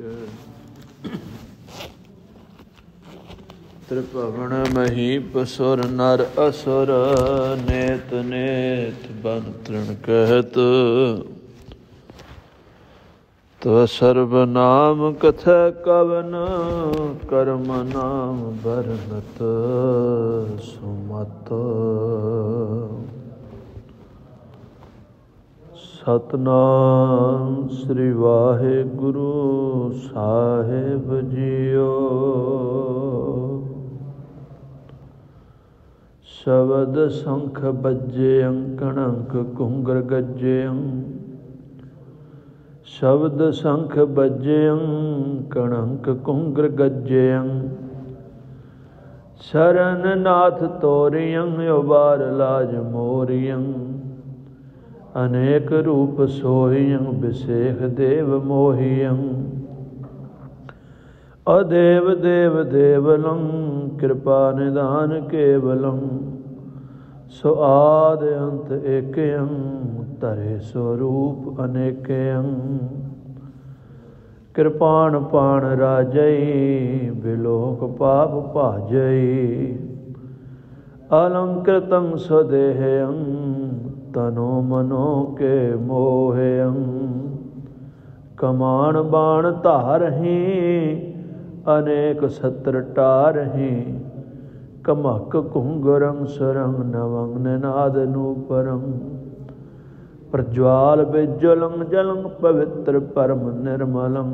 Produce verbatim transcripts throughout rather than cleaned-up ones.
त्रिभुवन महीप सुर नर असुर, नेत नेत बन तृण कहत। तो सर्वनाम कथा कवन, कर्म नाम बरनत सुमत। सतनाम श्री वाहिगुरु साहिब जीओ। शब्द शंख बज्जेयं कणंक कुंगर गज्जेयं। शब्द शंख बज्जेयं कणंक कुंगर गज्जेयं। शरण नाथ तोरियं उबार लाज मोरियं। अनेक रूप सोहियं विशेख देव मोहियं। अदेव देव देवलं कृपा निधान केवलं। सो आद अंत एकयं तरे स्वरूप अनेकयं। कृपाण पाण राजई बिलोक पाप भाजई। अलंकृतं स्वदेहयं तनो मनो के मोहयं। कमान बाण धारहि अनेक सत्र टारहि। कमक कुंगरं सरंग नवंग निनाद नूपरं। प्रज्वाल विज्वलं जलं पवित्र परम निर्मलं।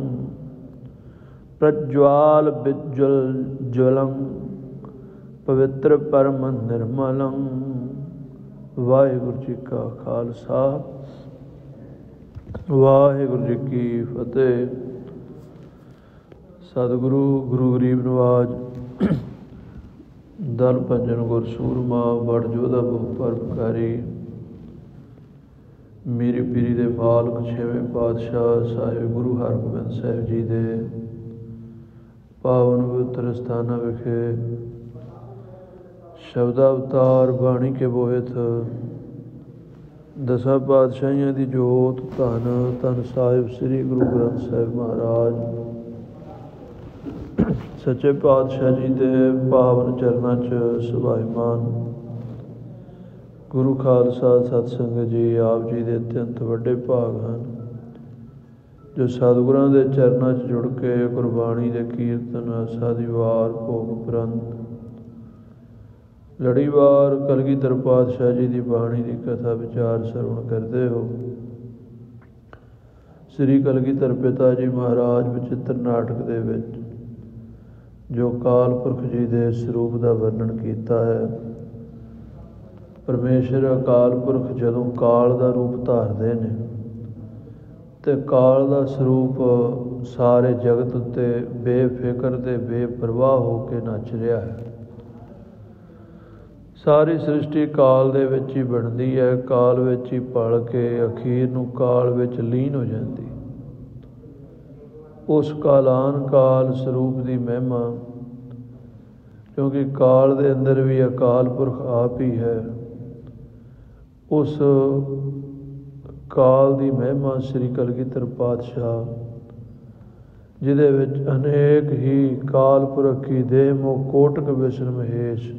प्रज्वाल विज्वल ज्वलं पवित्र परम निर्मलं। वाहिगुरु जी का खालसा, वाहिगुरु जी की फतेह। सतगुरु गुरु गरीब नवाज दल भंजन गुर सूरमा बड़ जोधा बहु परोपकारी। मेरी पीरी दे मालक छेवें पातशाह साहिब गुरु हरगोबिंद साहिब जी दे पावन पवित्र स्थाना विखे शब्दावतार बाणी के बोहित दसां पातशाहियां दी जोत धन धन साहिब श्री गुरु ग्रंथ साहिब महाराज सच्चे पातशाह जी दे पावन चरनां च सुभाईमान गुरु खालसा सतसंग जी आप जी दे अत्यंत वड्डे भाग हैं जो सतगुरां दे चरनां च जुड़ के गुरबाणी दे कीर्तन साधीवार भोग उपरंत लड़ीवार कलगीधर पातशाह जी की बाणी की कथा विचार श्रवण करते हो। श्री कलगीधर पिता जी महाराज विचित्र नाटक दे विच जो काल पुरख जी के स्वरूप का वर्णन किया है। परमेश्वर अकाल पुरख जदों काल का रूप धारते हैं तो काल का स्वरूप सारे जगत उत्ते बेफिक्र ते बेपरवाह होकर नच रहा है। सारी सृष्टि काल दे विच ही बनती है, काल विच ही पल के अखीर नूं काल विच लीन हो जाती। उस कालान काल स्वरूप की महिमा, क्योंकि काल दे अंदर भी अकाल पुरख आप ही है। उस काल की महिमा श्री कलगीधर पातशाह जिहदे विच अनेक ही काल पुरख की देह मोह कोटक विष्णु महेश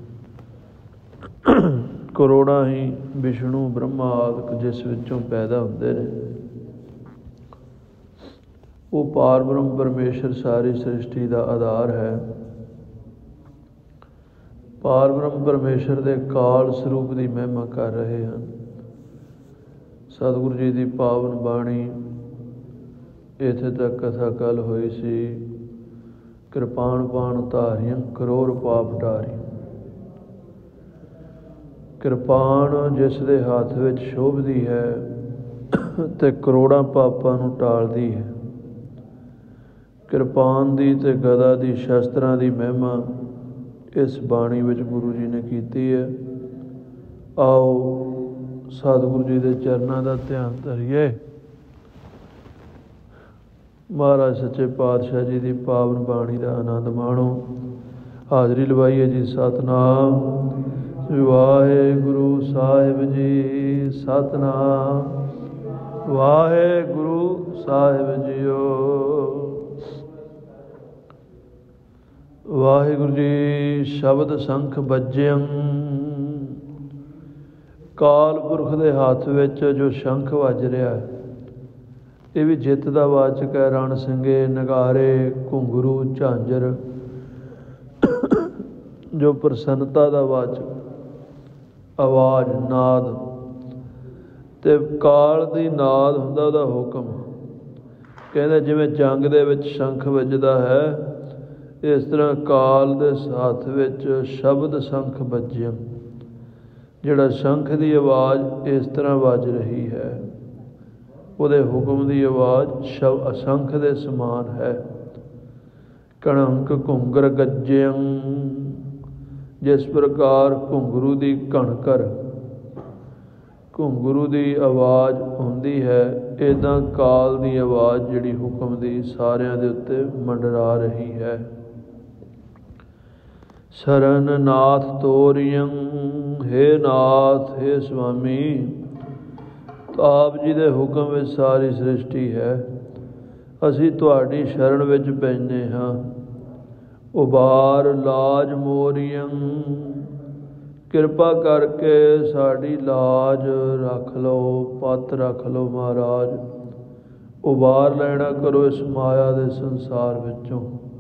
करोड़ा ही विष्णु ब्रह्मा आदि जिस विचों पैदा होंदे ने वो पार ब्रह्म परमेश्वर सारी सृष्टि का आधार है। पार ब्रह्म परमेश्वर के काल स्वरूप की महिमा कर रहे हैं। सतगुरु जी की पावन बाणी इत्थे तक कथा कल हुई सी। कृपाण पाण धारियं करोड़ पाप टारियं। कृपाण जिस दे हाथ विच शोभदी है ते करोड़ां पापां नूं टालदी है। कृपान दी ते गदा दी शस्त्रां दी महिमा इस बाणी विच गुरु जी ने कीती है। आओ सतगुरु जी के चरनां दा ध्यान धरिए। महाराज सच्चे पातशाह जी की पावन बाणी का आनंद माणो। हाजरी लवाइए जी। सतनाम वाहिगुरु साहिब जी। सतनाम वाहिगुरु साहिब जीओ। ਵਾਹਿਗੁਰੂ ਜੀ। ਸ਼ਬਦ ਸੰਖ ਬੱਜਿਅੰ। ਕਾਲ ਪੁਰਖ ਦੇ ਹੱਥ ਵਿੱਚ ਜੋ ਸ਼ੰਖ ਵੱਜ ਰਿਹਾ ਹੈ, ਇਹ ਵੀ ਜਿੱਤ ਦਾ ਵਾਚਕ ਹੈ। ਰਣ ਸਿੰਘੇ, ਨਗਾਰੇ, ਘੁੰਗਰੂ, ਝਾਂਜਰ, ਜੋ ਪ੍ਰਸੰਨਤਾ ਦਾ ਵਾਚਕ, ਆਵਾਜ਼, ਨਾਦ। ਤੇ ਕਾਲ ਦੀ ਨਾਦ ਹੁੰਦਾ ਉਹਦਾ ਹੁਕਮ। ਕਹਿੰਦੇ ਜਿਵੇਂ ਜੰਗ ਦੇ ਵਿੱਚ ਸ਼ੰਖ ਵੱਜਦਾ ਹੈ, ਇਸ ਤਰ੍ਹਾਂ ਕਾਲ ਦੇ ਹੱਥ ਵਿੱਚ ਸ਼ਬਦ ਸੰਖ ਬੱਜਿਆ। ਜਿਹੜਾ ਸ਼ੰਖ ਦੀ ਆਵਾਜ਼ ਇਸ ਤਰ੍ਹਾਂ ਵੱਜ ਰਹੀ ਹੈ, ਉਹਦੇ ਹੁਕਮ ਦੀ ਆਵਾਜ਼ ਸ਼ਬ ਅਸੰਖ ਦੇ ਸਮਾਨ ਹੈ। ਕਣੰਕ ਘੁੰਗਰ ਗੱਜਿਅੰ। ਜਿਸ ਪ੍ਰਕਾਰ ਘੁੰਗਰੂ ਦੀ ਘਣਕਰ, ਘੁੰਗਰੂ ਦੀ ਆਵਾਜ਼ ਹੁੰਦੀ ਹੈ, ਇੱਦਾਂ ਕਾਲ ਦੀ ਆਵਾਜ਼ ਜਿਹੜੀ ਹੁਕਮ ਦੀ ਸਾਰਿਆਂ ਦੇ ਉੱਤੇ ਮੰਡਰਾ ਰਹੀ ਹੈ। ਸ਼ਰਨ ਨਾਥ ਤੋਰਿਅੰ। ਹੇ ਨਾਥ, ਹੇ ਸੁਆਮੀ, ਆਪ ਜੀ ਦੇ ਹੁਕਮ ਵਿੱਚ ਸਾਰੀ ਸ੍ਰਿਸ਼ਟੀ ਹੈ। ਅਸੀਂ ਤੁਹਾਡੀ ਸ਼ਰਨ ਵਿੱਚ ਪੈਂਦੇ ਹਾਂ। ਉਬਾਰ ਲਾਜ ਮੋਰੀਅੰ। ਕਿਰਪਾ ਕਰਕੇ ਸਾਡੀ ਲਾਜ ਰੱਖ ਲਓ, ਪੱਤ ਰੱਖ ਲਓ ਮਹਾਰਾਜ। ਉਬਾਰ ਲੈਣਾ ਕਰੋ ਇਸ ਮਾਇਆ ਦੇ ਸੰਸਾਰ ਵਿੱਚੋਂ।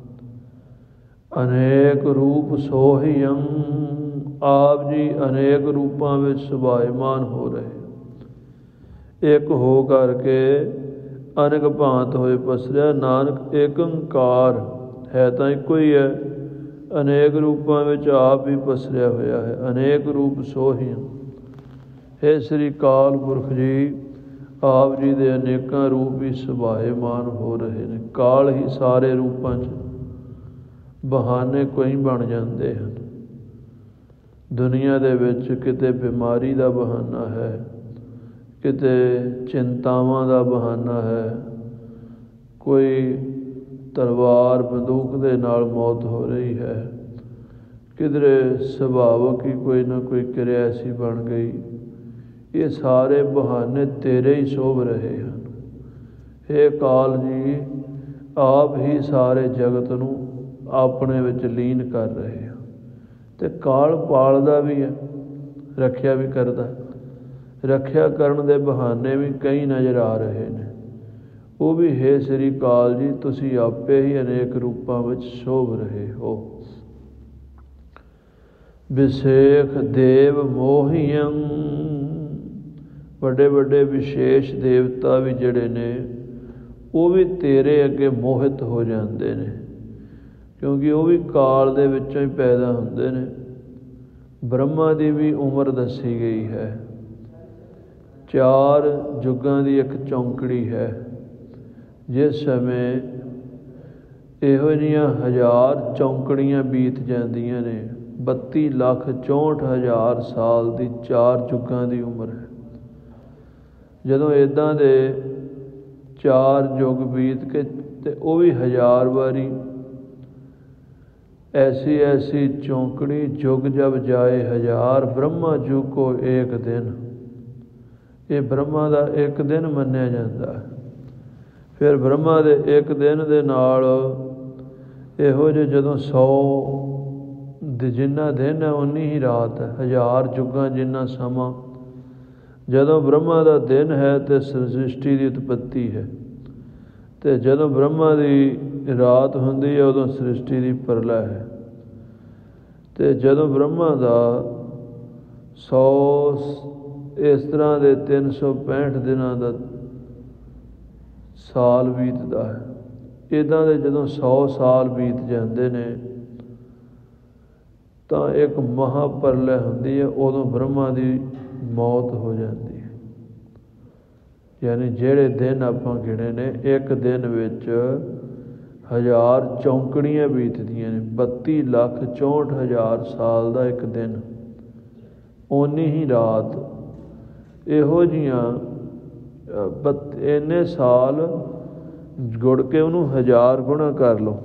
ਅਨੇਕ ਰੂਪ ਸੋਹੀਅੰ। ਆਪ ਜੀ ਅਨੇਕ ਰੂਪਾਂ ਵਿੱਚ ਸੁਭਾਇਮਾਨ ਹੋ ਰਹੇ। ਇੱਕ ਹੋ ਕਰਕੇ ਅਨੇਕ ਭਾਂਤ ਹੋਏ ਪਸਰਿਆ। ਨਾਨਕ ਏਕ ਓਂਕਾਰ ਹੈ ਤਾਂ ਇੱਕੋ ਹੀ ਹੈ, ਅਨੇਕ ਰੂਪਾਂ ਵਿੱਚ ਆਪ ਹੀ ਪਸਰਿਆ ਹੋਇਆ ਹੈ। ਅਨੇਕ ਰੂਪ ਸੋਹੀਅੰ। ਹੇ ਸ੍ਰੀ ਅਕਾਲ ਪੁਰਖ ਜੀ, ਆਪ ਜੀ ਦੇ ਅਨੇਕਾਂ ਰੂਪ ਹੀ ਸੁਭਾਇਮਾਨ ਹੋ ਰਹੇ ਨੇ। ਕਾਲ ਹੀ ਸਾਰੇ ਰੂਪਾਂ 'ਚ ਬਹਾਨੇ ਕੋਈ ਬਣ ਜਾਂਦੇ ਹਨ। ਦੁਨੀਆ ਦੇ ਵਿੱਚ ਕਿਤੇ ਬਿਮਾਰੀ ਦਾ ਬਹਾਨਾ ਹੈ, ਕਿਤੇ ਚਿੰਤਾਵਾਂ ਦਾ ਬਹਾਨਾ ਹੈ, ਕੋਈ ਤਲਵਾਰ ਬੰਦੂਕ ਦੇ ਨਾਲ ਮੌਤ ਹੋ ਰਹੀ ਹੈ, ਕਿਧਰੇ ਸੁਭਾਵਕ ਹੀ ਕੋਈ ਨਾ ਕੋਈ ਕਿਰਿਆ ਐਸੀ ਬਣ ਗਈ। ਇਹ ਸਾਰੇ ਬਹਾਨੇ ਤੇਰੇ ਹੀ ਸ਼ੋਭ ਰਹੇ ਹਨ। ਹੇ ਕਾਲ ਜੀ, ਆਪ ਹੀ ਸਾਰੇ ਜਗਤ ਨੂੰ ਆਪਣੇ ਵਿੱਚ ਲੀਨ ਕਰ ਰਹੇ ਹੋ। ਤੇ ਕਾਲ ਪਾਲਦਾ ਵੀ ਹੈ, ਰੱਖਿਆ ਵੀ ਕਰਦਾ। ਰੱਖਿਆ ਕਰਨ ਦੇ ਬਹਾਨੇ ਵੀ ਕਈ ਨਜ਼ਰ ਆ ਰਹੇ ਨੇ। ਉਹ ਵੀ ਹੇ ਸ੍ਰੀ ਅਕਾਲ ਜੀ, ਤੁਸੀਂ ਆਪੇ ਹੀ ਅਨੇਕ ਰੂਪਾਂ ਵਿੱਚ ਸ਼ੋਭ ਰਹੇ ਹੋ। ਵਿਸ਼ੇਖ ਦੇਵ ਮੋਹੀਅੰ। ਵੱਡੇ ਵੱਡੇ ਵਿਸ਼ੇਸ਼ ਦੇਵਤਾ ਵੀ ਜਿਹੜੇ ਨੇ, ਉਹ ਵੀ ਤੇਰੇ ਅੱਗੇ ਮੋਹਿਤ ਹੋ ਜਾਂਦੇ ਨੇ, ਕਿਉਂਕਿ ਉਹ ਵੀ ਕਾਲ ਦੇ ਵਿੱਚੋਂ ਹੀ ਪੈਦਾ ਹੁੰਦੇ ਨੇ। ਬ੍ਰਹਮਾ ਦੀ ਵੀ ਉਮਰ ਦੱਸੀ ਗਈ ਹੈ। ਚਾਰ ਯੁੱਗਾਂ ਦੀ ਇੱਕ ਚੌਂਕੜੀ ਹੈ। ਜਿਸ ਸਮੇਂ ਇਹੋ ਜਿਹੀਆਂ ਹਜ਼ਾਰ ਚੌਂਕੜੀਆਂ ਬੀਤ ਜਾਂਦੀਆਂ ਨੇ, ਬੱਤੀ ਲੱਖ ਚੌਂਹਠ ਹਜ਼ਾਰ ਸਾਲ ਦੀ ਚਾਰ ਯੁੱਗਾਂ ਦੀ ਉਮਰ ਹੈ। ਜਦੋਂ ਇੱਦਾਂ ਦੇ ਚਾਰ ਯੁੱਗ ਬੀਤ ਕੇ ਤੇ ਉਹ ਵੀ ਹਜ਼ਾਰ ਵਾਰੀ, ऐसी ऐसी चौंकड़ी जुग जब जाए हजार, ब्रह्मा जू को एक दिन। ये ब्रह्मा का एक दिन मन्निया जाता है। फिर ब्रह्मा के एक दिन के नाल इहो जे जदों सौ जिन्ना दिन है उन्नी ही रात है। हज़ार जुगां जिन्ना समा जदों ब्रह्मा का दिन है तो सृष्टि की उत्पत्ति है, तो जदों ब्रह्मा की रात हुंदी है उदों सृष्टि की प्रलय है। तो जदों ब्रह्मा का सौ इस तरह के तीन सौ पैंठ दिनों का साल बीतता है। इदां दे जदों सौ साल बीत जाते ने तो एक महाप्रलय हुंदी है, उदों ब्रह्मा की मौत हो जाती है। यानी जेड़े दिन आपां गिने ने, एक दिन विच हज़ार चौंकड़ियाँ बीतदियां ने। बत्ती लख चौंठ हज़ार साल का एक दिन, उन्नी ही रात। इहो जिहियां बत इन्ने साल जुड़ के उन्होंने हज़ार गुणा कर लो।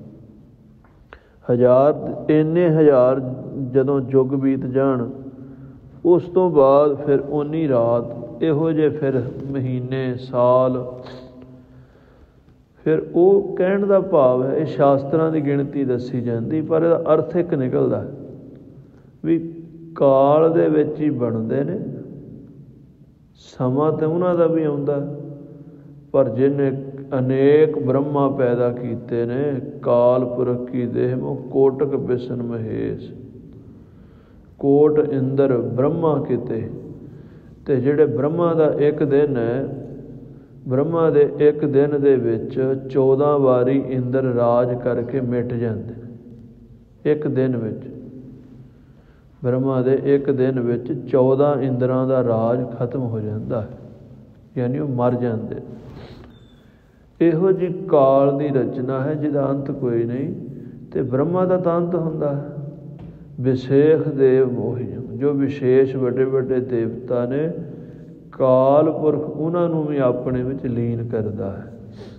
हज़ार इन्ने हज़ार जदों जुग बीत जाण, उस तो बाद फिर उन्नी रात। इहो जे फिर महीने साल ਫਿਰ ਉਹ ਕਹਿਣ ਦਾ ਭਾਵ ਹੈ, ਇਹ ਸ਼ਾਸਤਰਾਂ ਦੀ ਗਿਣਤੀ ਦੱਸੀ ਜਾਂਦੀ, ਪਰ ਇਹਦਾ ਅਰਥ ਇੱਕ ਨਿਕਲਦਾ ਵੀ ਕਾਲ ਦੇ ਵਿੱਚ ਹੀ ਬਣਦੇ ਨੇ। ਸਮਾਂ ਤਾਂ ਉਹਨਾਂ ਦਾ ਵੀ ਆਉਂਦਾ, ਪਰ ਜਿਹਨੇ ਅਨੇਕ ਬ੍ਰਹਮਾ ਪੈਦਾ ਕੀਤੇ ਨੇ, ਕਾਲ ਪੁਰਖ ਕੀ ਦੇਹ ਮੋ ਕੋਟਕ ਬਿਸ਼ਨ ਮਹੇਸ਼, ਕੋਟ ਇੰਦਰ ਬ੍ਰਹਮਾ ਕਿਤੇ। ਅਤੇ ਜਿਹੜੇ ਬ੍ਰਹਮਾ ਦਾ ਇੱਕ ਦਿਨ ਹੈ, ਬ੍ਰਹਮਾ ਦੇ ਇੱਕ ਦਿਨ ਦੇ ਵਿੱਚ ਚੌਦਾਂ ਵਾਰੀ ਇੰਦਰ ਰਾਜ ਕਰਕੇ ਮਿਟ ਜਾਂਦੇ ਨੇ। ਇੱਕ ਦਿਨ ਵਿੱਚ ਬ੍ਰਹਮਾ ਦੇ ਇੱਕ ਦਿਨ ਵਿੱਚ ਚੌਦਾਂ ਇੰਦਰਾਂ ਦਾ ਰਾਜ ਖਤਮ ਹੋ ਜਾਂਦਾ ਹੈ, ਯਾਨੀ ਉਹ ਮਰ ਜਾਂਦੇ। ਇਹੋ ਜਿਹੀ ਕਾਲ ਦੀ ਰਚਨਾ ਹੈ ਜਿਹਦਾ ਅੰਤ ਕੋਈ ਨਹੀਂ, ਅਤੇ ਬ੍ਰਹਮਾ ਦਾ ਤਾਂ ਅੰਤ ਹੁੰਦਾ ਹੈ। ਵਿਸ਼ੇਖ ਦੇਵ ਮੋਹੀ, ਜੋ ਵਿਸ਼ੇਸ਼ ਵੱਡੇ ਵੱਡੇ ਦੇਵਤਾ ਨੇ, ਕਾਲ ਪੁਰਖ ਉਹਨਾਂ ਨੂੰ ਵੀ ਆਪਣੇ ਵਿੱਚ ਲੀਨ ਕਰਦਾ ਹੈ।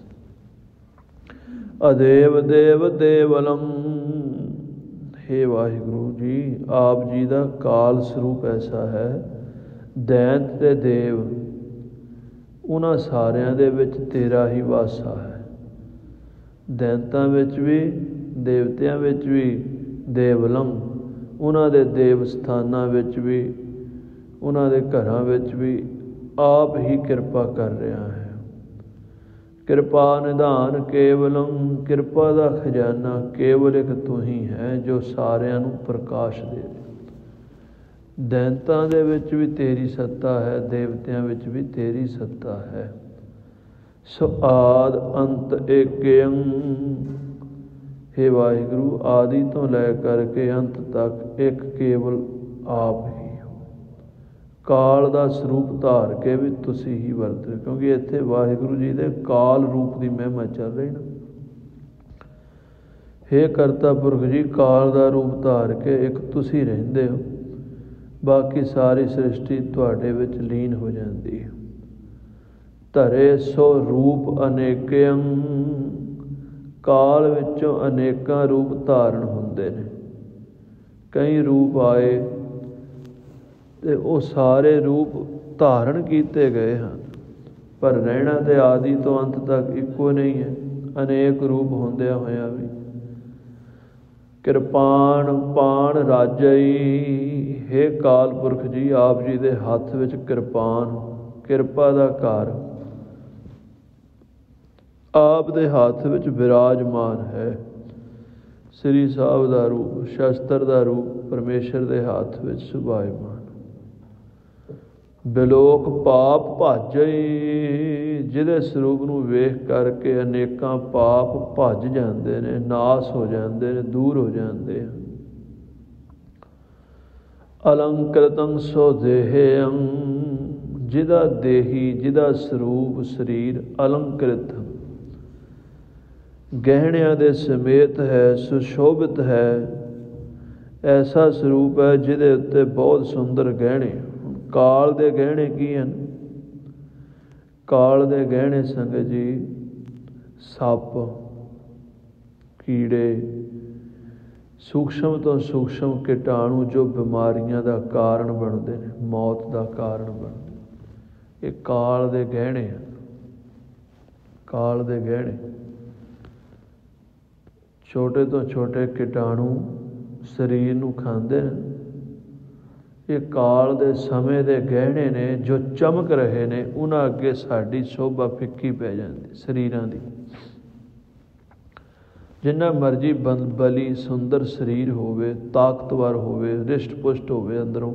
ਅਦੇਵ ਦੇਵ ਦੇਵਲਮ, ਹੇ ਵਾਹਿਗੁਰੂ ਜੀ, ਆਪ ਜੀ ਦਾ ਕਾਲ ਸਰੂਪ ਐਸਾ ਹੈ, ਦੈਂਤ ਤੇ ਦੇਵ ਉਹਨਾਂ ਸਾਰਿਆਂ ਦੇ ਵਿੱਚ ਤੇਰਾ ਹੀ ਵਾਸਾ ਹੈ। ਦੈਂਤਾਂ ਵਿੱਚ ਵੀ, ਦੇਵਤਿਆਂ ਵਿੱਚ ਵੀ, ਦੇਵਲਮ ਉਹਨਾਂ ਦੇ ਦੇਵ ਸਥਾਨਾਂ ਵਿੱਚ ਵੀ, ਉਹਨਾਂ ਦੇ ਘਰਾਂ ਵਿੱਚ ਵੀ ਆਪ ਹੀ ਕਿਰਪਾ ਕਰ ਰਿਹਾ ਹੈ। ਕਿਰਪਾ ਨਿਧਾਨ ਕੇਵਲਮ, ਕਿਰਪਾ ਦਾ ਖਜ਼ਾਨਾ ਕੇਵਲ ਇੱਕ ਤੂੰ ਹੀ ਹੈ, ਜੋ ਸਾਰਿਆਂ ਨੂੰ ਪ੍ਰਕਾਸ਼ ਦੇ ਰਿਹਾ। ਦੈਂਤਾਂ ਦੇ ਵਿੱਚ ਵੀ ਤੇਰੀ ਸੱਤਾ ਹੈ, ਦੇਵਤਿਆਂ ਵਿੱਚ ਵੀ ਤੇਰੀ ਸੱਤਾ ਹੈ। ਸੋ ਆਦ ਅੰਤ ਏਕਯੰ, ਹੇ ਵਾਹਿਗੁਰੂ, ਆਦਿ ਤੋਂ ਲੈ ਕਰਕੇ ਅੰਤ ਤੱਕ ਇੱਕ ਕੇਵਲ ਆਪ ਹੀ ਹੋ। ਕਾਲ ਦਾ ਸਰੂਪ ਧਾਰ ਕੇ ਵੀ ਤੁਸੀਂ ਹੀ ਵਰਤ ਰਹੇ, ਕਿਉਂਕਿ ਇੱਥੇ ਵਾਹਿਗੁਰੂ ਜੀ ਦੇ ਕਾਲ ਰੂਪ ਦੀ ਮਹਿਮਾ ਚੱਲ ਰਹੀ ਨਾ। ਹੇ ਕਰਤਾ ਪੁਰਖ ਜੀ, ਕਾਲ ਦਾ ਰੂਪ ਧਾਰ ਕੇ ਇੱਕ ਤੁਸੀਂ ਰਹਿੰਦੇ ਹੋ, ਬਾਕੀ ਸਾਰੀ ਸ੍ਰਿਸ਼ਟੀ ਤੁਹਾਡੇ ਵਿੱਚ ਲੀਨ ਹੋ ਜਾਂਦੀ ਹੈ। ਧਰੇ ਸੋ ਰੂਪ ਅਨੇਕਯੰ, ਕਾਲ ਵਿੱਚੋਂ ਅਨੇਕਾਂ ਰੂਪ ਧਾਰਨ ਹੁੰਦੇ ਨੇ। ਕਈ ਰੂਪ ਆਏ ਅਤੇ ਉਹ ਸਾਰੇ ਰੂਪ ਧਾਰਨ ਕੀਤੇ ਗਏ ਹਨ, ਪਰ ਰਹਿਣਾ ਤਾਂ ਆਦਿ ਤੋਂ ਅੰਤ ਤੱਕ ਇੱਕੋ ਨਹੀਂ ਹੈ, ਅਨੇਕ ਰੂਪ ਹੁੰਦਿਆਂ ਹੋਇਆਂ ਵੀ। ਕਿਰਪਾਨ ਪਾਣ ਰਾਜਈ, ਹੇ ਕਾਲ ਪੁਰਖ ਜੀ, ਆਪ ਜੀ ਦੇ ਹੱਥ ਵਿੱਚ ਕਿਰਪਾਨ, ਕਿਰਪਾ ਦਾ ਘਰ ਆਪ ਦੇ ਹੱਥ ਵਿੱਚ ਵਿਰਾਜਮਾਨ ਹੈ। ਸ੍ਰੀ ਸਾਹਿਬ ਦਾ ਰੂਪ, ਸ਼ਸਤਰ ਦਾ ਰੂਪ ਪਰਮੇਸ਼ਰ ਦੇ ਹੱਥ ਵਿੱਚ ਸੁਭਾਇਮਾਨ। ਬਿਲੋਕ ਪਾਪ ਭਾਜਈ, ਜਿਹਦੇ ਸਰੂਪ ਨੂੰ ਵੇਖ ਕਰਕੇ ਅਨੇਕਾਂ ਪਾਪ ਭੱਜ ਜਾਂਦੇ ਨੇ, ਨਾਸ ਹੋ ਜਾਂਦੇ ਨੇ, ਦੂਰ ਹੋ ਜਾਂਦੇ ਹਨ। ਅਲੰਕ੍ਰਿਤੰ ਸੋ ਦੇਹਯੰ, ਜਿਹਦਾ ਦੇਹੀ, ਜਿਹਦਾ ਸਰੂਪ ਸਰੀਰ ਅਲੰਕ੍ਰਿਤ, ਗਹਿਣਿਆਂ ਦੇ ਸਮੇਤ ਹੈ, ਸੁਸ਼ੋਭਿਤ ਹੈ। ਐਸਾ ਸਰੂਪ ਹੈ ਜਿਹਦੇ ਉੱਤੇ ਬਹੁਤ ਸੁੰਦਰ ਗਹਿਣੇ। ਕਾਲ ਦੇ ਗਹਿਣੇ ਕੀ ਹਨ? ਕਾਲ ਦੇ ਗਹਿਣੇ ਸੰਗਤ ਜੀ, ਸੱਪ, ਕੀੜੇ, ਸੂਖਸ਼ਮ ਤੋਂ ਸੂਖਸ਼ਮ ਕੀਟਾਣੂ, ਜੋ ਬਿਮਾਰੀਆਂ ਦਾ ਕਾਰਨ ਬਣਦੇ ਨੇ, ਮੌਤ ਦਾ ਕਾਰਨ ਬਣਦੇ, ਇਹ ਕਾਲ ਦੇ ਗਹਿਣੇ ਹਨ। ਕਾਲ ਦੇ ਗਹਿਣੇ, ਛੋਟੇ ਤੋਂ ਛੋਟੇ ਕੀਟਾਣੂ ਸਰੀਰ ਨੂੰ ਖਾਂਦੇ ਨੇ। ਇਹ ਕਾਲ ਦੇ ਸਮੇਂ ਦੇ ਗਹਿਣੇ ਨੇ, ਜੋ ਚਮਕ ਰਹੇ ਨੇ, ਉਹਨਾਂ ਅੱਗੇ ਸਾਡੀ ਸ਼ੋਭਾ ਫਿੱਕੀ ਪੈ ਜਾਂਦੀ ਸਰੀਰਾਂ ਦੀ। ਜਿੰਨਾ ਮਰਜ਼ੀ ਬਲ ਬਲੀ ਸੁੰਦਰ ਸਰੀਰ ਹੋਵੇ, ਤਾਕਤਵਰ ਹੋਵੇ, ਰਿਸ਼ਟ ਪੁਸ਼ਟ ਹੋਵੇ ਅੰਦਰੋਂ,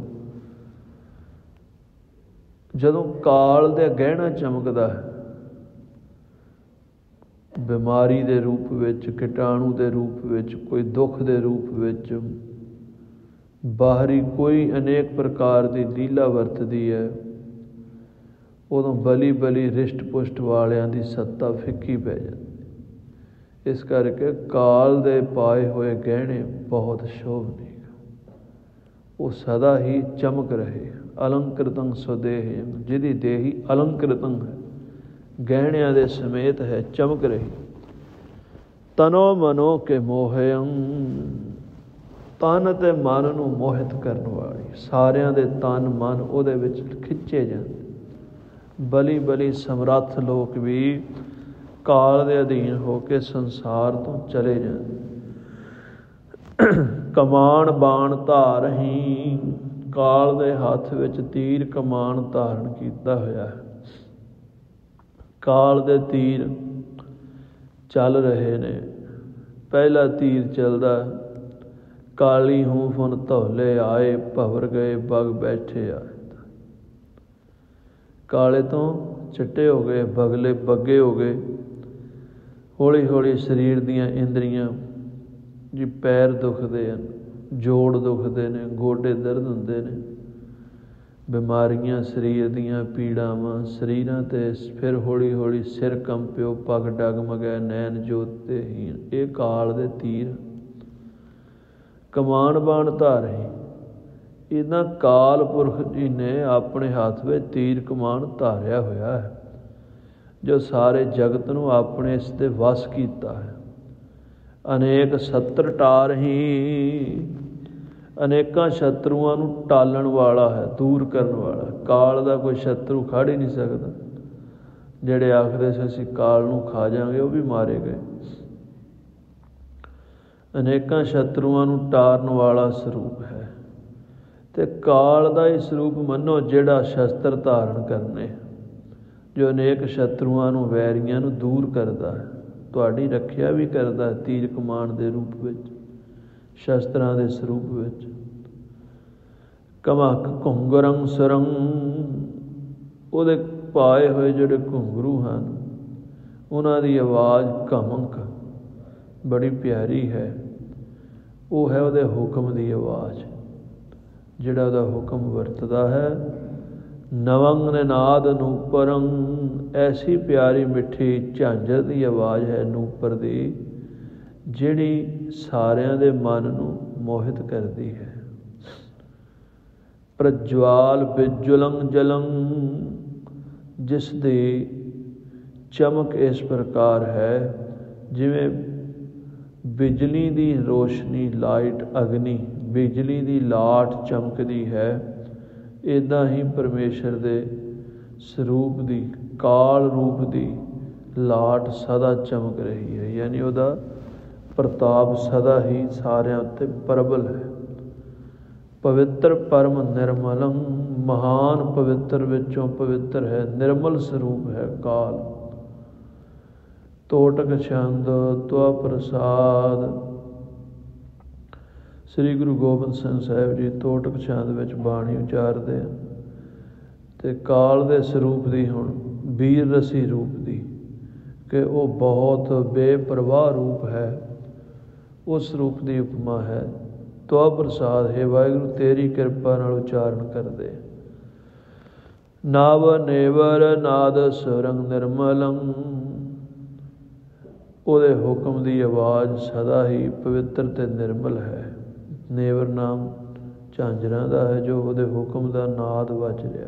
ਜਦੋਂ ਕਾਲ ਦੇ ਗਹਿਣਾ ਚਮਕਦਾ ਹੈ, ਬਿਮਾਰੀ ਦੇ ਰੂਪ ਵਿੱਚ, ਕੀਟਾਣੂ ਦੇ ਰੂਪ ਵਿੱਚ, ਕੋਈ ਦੁੱਖ ਦੇ ਰੂਪ ਵਿੱਚ, ਬਾਹਰੀ ਕੋਈ ਅਨੇਕ ਪ੍ਰਕਾਰ ਦੀ ਲੀਲਾ ਵਰਤਦੀ ਹੈ, ਉਦੋਂ ਬਲੀ ਬਲੀ ਰਿਸ਼ਟ ਪੁਸ਼ਟ ਵਾਲਿਆਂ ਦੀ ਸੱਤਾ ਫਿੱਕੀ ਪੈ ਜਾਂਦੀ। ਇਸ ਕਰਕੇ ਕਾਲ ਦੇ ਪਾਏ ਹੋਏ ਗਹਿਣੇ ਬਹੁਤ ਸ਼ੋਭਨੀਕ, ਉਹ ਸਦਾ ਹੀ ਚਮਕ ਰਹੇ। ਅਲੰਕ੍ਰਿਤੰ ਸੁਦੇਹ, ਜਿਹਦੀ ਦੇਹੀ ਅਲੰਕ੍ਰਿਤੰ ਹੈ, ਗਹਿਣਿਆਂ ਦੇ ਸਮੇਤ ਹੈ, ਚਮਕ ਰਹੀ। ਤਨੋ ਮਨੋ ਕੇ ਮੋਹਯੰ, ਤਨ ਅਤੇ ਮਨ ਨੂੰ ਮੋਹਿਤ ਕਰਨ ਵਾਲੀ, ਸਾਰਿਆਂ ਦੇ ਤਨ ਮਨ ਉਹਦੇ ਵਿੱਚ ਖਿੱਚੇ ਜਾਂਦੇ। ਬਲੀ ਬਲੀ ਸਮਰੱਥ ਲੋਕ ਵੀ ਕਾਲ ਦੇ ਅਧੀਨ ਹੋ ਕੇ ਸੰਸਾਰ ਤੋਂ ਚਲੇ ਜਾਂਦੇ। ਕਮਾਨ ਬਾਣ ਧਾਰਹੀਂ, ਕਾਲ ਦੇ ਹੱਥ ਵਿੱਚ ਤੀਰ ਕਮਾਨ ਧਾਰਨ ਕੀਤਾ ਹੋਇਆ ਹੈ। ਕਾਲ ਦੇ ਤੀਰ ਚੱਲ ਰਹੇ ਨੇ। ਪਹਿਲਾ ਤੀਰ ਚੱਲਦਾ, ਕਾਲੀ ਹੂੰ ਫੁਨ ਧੌਲੇ ਆਏ, ਭਵਰ ਗਏ ਬਗ ਬੈਠੇ ਆਏ। ਕਾਲੇ ਤੋਂ ਚਿੱਟੇ ਹੋ ਗਏ, ਬਗਲੇ ਬੱਗੇ ਹੋ ਗਏ। ਹੌਲੀ ਹੌਲੀ ਸਰੀਰ ਦੀਆਂ ਇੰਦਰੀਆਂ ਜੀ, ਪੈਰ ਦੁਖਦੇ ਹਨ, ਜੋੜ ਦੁਖਦੇ ਨੇ, ਗੋਡੇ ਦਰਦ ਹੁੰਦੇ ਨੇ, ਬਿਮਾਰੀਆਂ ਸਰੀਰ ਦੀਆਂ ਪੀੜਾਵਾਂ ਸਰੀਰਾਂ 'ਤੇ। ਫਿਰ ਹੌਲੀ ਹੌਲੀ ਸਿਰ ਕੰਪਿਓ, ਪੱਗ ਡਗਮਗੈ, ਨੈਣ ਜੋਤ ਤੇ ਹੀਣ। ਇਹ ਕਾਲ ਦੇ ਤੀਰ। ਕਮਾਨ ਬਾਣ ਧਾਰਹੀਂ, ਇਹਨਾਂ ਕਾਲ ਪੁਰਖ ਜੀ ਨੇ ਆਪਣੇ ਹੱਥ ਵਿੱਚ ਤੀਰ ਕਮਾਨ ਧਾਰਿਆ ਹੋਇਆ ਹੈ, ਜੋ ਸਾਰੇ ਜਗਤ ਨੂੰ ਆਪਣੇ ਇਸ 'ਤੇ ਵਸ ਕੀਤਾ ਹੈ। ਅਨੇਕ ਸੱਤਰ ਟਾਰਹੀਂ, ਅਨੇਕਾਂ ਸ਼ਤਰੂਆਂ ਨੂੰ ਟਾਲਣ ਵਾਲਾ ਹੈ, ਦੂਰ ਕਰਨ ਵਾਲਾ। ਕਾਲ ਦਾ ਕੋਈ ਸ਼ਤਰੂ ਖੜ ਹੀ ਨਹੀਂ ਸਕਦਾ। ਜਿਹੜੇ ਆਖਦੇ ਸੀ ਅਸੀਂ ਕਾਲ ਨੂੰ ਖਾ ਜਾਵਾਂਗੇ, ਉਹ ਵੀ ਮਾਰੇ ਗਏ। ਅਨੇਕਾਂ ਸ਼ਤਰੂਆਂ ਨੂੰ ਟਾਰਨ ਵਾਲਾ ਸਰੂਪ ਹੈ। ਤੇ ਕਾਲ ਦਾ ਹੀ ਸਰੂਪ ਮੰਨੋ ਜਿਹੜਾ ਸ਼ਸਤਰ ਧਾਰਨ ਕਰਨੇ, ਜੋ ਅਨੇਕ ਸ਼ਤਰੂਆਂ ਨੂੰ, ਵੈਰੀਆਂ ਨੂੰ ਦੂਰ ਕਰਦਾ ਹੈ, ਤੁਹਾਡੀ ਰੱਖਿਆ ਵੀ ਕਰਦਾ ਹੈ ਤੀਰ ਕਮਾਨ ਦੇ ਰੂਪ ਵਿੱਚ, ਸ਼ਸਤਰਾਂ ਦੇ ਸਰੂਪ ਵਿੱਚ। ਕਮਕ ਘੁੰਗਰੰ ਸਰੰ, ਉਹਦੇ ਪਾਏ ਹੋਏ ਜਿਹੜੇ ਘੁੰਗਰੂ ਹਨ, ਉਹਨਾਂ ਦੀ ਆਵਾਜ਼ ਕਮਕ ਬੜੀ ਪਿਆਰੀ ਹੈ। ਉਹ ਹੈ ਉਹਦੇ ਹੁਕਮ ਦੀ ਆਵਾਜ਼, ਜਿਹੜਾ ਉਹਦਾ ਹੁਕਮ ਵਰਤਦਾ ਹੈ। ਨਵੰਗ ਨਿਨਾਦ ਨੂਪਰੰ, ਐਸੀ ਪਿਆਰੀ ਮਿੱਠੀ ਝਾਂਜਰ ਦੀ ਆਵਾਜ਼ ਹੈ ਨੂਪਰ ਦੀ, ਜਿਹੜੀ ਸਾਰਿਆਂ ਦੇ ਮਨ ਨੂੰ ਮੋਹਿਤ ਕਰਦੀ ਹੈ। ਪ੍ਰਜਵਾਲ ਬਿਜੁਲੰ ਜਲੰ, ਜਿਸ ਦੀ ਚਮਕ ਇਸ ਪ੍ਰਕਾਰ ਹੈ ਜਿਵੇਂ ਬਿਜਲੀ ਦੀ ਰੋਸ਼ਨੀ, ਲਾਈਟ, ਅਗਨੀ, ਬਿਜਲੀ ਦੀ ਲਾਟ ਚਮਕਦੀ ਹੈ। ਇੱਦਾਂ ਹੀ ਪਰਮੇਸ਼ਰ ਦੇ ਸਰੂਪ ਦੀ, ਕਾਲ ਰੂਪ ਦੀ ਲਾਟ ਸਦਾ ਚਮਕ ਰਹੀ ਹੈ। ਯਾਨੀ ਉਹਦਾ ਪ੍ਰਤਾਪ ਸਦਾ ਹੀ ਸਾਰਿਆਂ ਉੱਤੇ ਪ੍ਰਬਲ ਹੈ। ਪਵਿੱਤਰ ਪਰਮ ਨਿਰਮਲੰ, ਮਹਾਨ ਪਵਿੱਤਰ ਵਿੱਚੋਂ ਪਵਿੱਤਰ ਹੈ, ਨਿਰਮਲ ਸਰੂਪ ਹੈ ਕਾਲ। ਤੋਟਕ ਛੰਦ ਤਵਾ ਪ੍ਰਸਾਦ। ਸ੍ਰੀ ਗੁਰੂ ਗੋਬਿੰਦ ਸਿੰਘ ਸਾਹਿਬ ਜੀ ਤੋਟਕ ਛੰਦ ਵਿੱਚ ਬਾਣੀ ਉਚਾਰਦੇ ਹਨ। ਅਤੇ ਕਾਲ ਦੇ ਸਰੂਪ ਦੀ, ਹੁਣ ਵੀਰ ਰਸੀ ਰੂਪ ਦੀ, ਕਿ ਉਹ ਬਹੁਤ ਬੇਪਰਵਾਹ ਰੂਪ ਹੈ, ਉਸ ਰੂਪ ਦੀ ਉਪਮਾ ਹੈ। ਤਵਾ ਪ੍ਰਸਾਦ, ਹੈ ਵਾਹਿਗੁਰੂ ਤੇਰੀ ਕਿਰਪਾ ਨਾਲ ਉਚਾਰਨ ਕਰਦੇ। ਨਵ ਨੇਵਰ ਨਾਦ ਸੁਰੰਗ ਨਿਰਮਲੰ, ਉਹਦੇ ਹੁਕਮ ਦੀ ਆਵਾਜ਼ ਸਦਾ ਹੀ ਪਵਿੱਤਰ ਅਤੇ ਨਿਰਮਲ ਹੈ। ਨੇਵਰ ਨਾਮ ਝਾਂਜਰਾਂ ਦਾ ਹੈ, ਜੋ ਉਹਦੇ ਹੁਕਮ ਦਾ ਨਾਦ ਵੱਜ ਰਿਹਾ।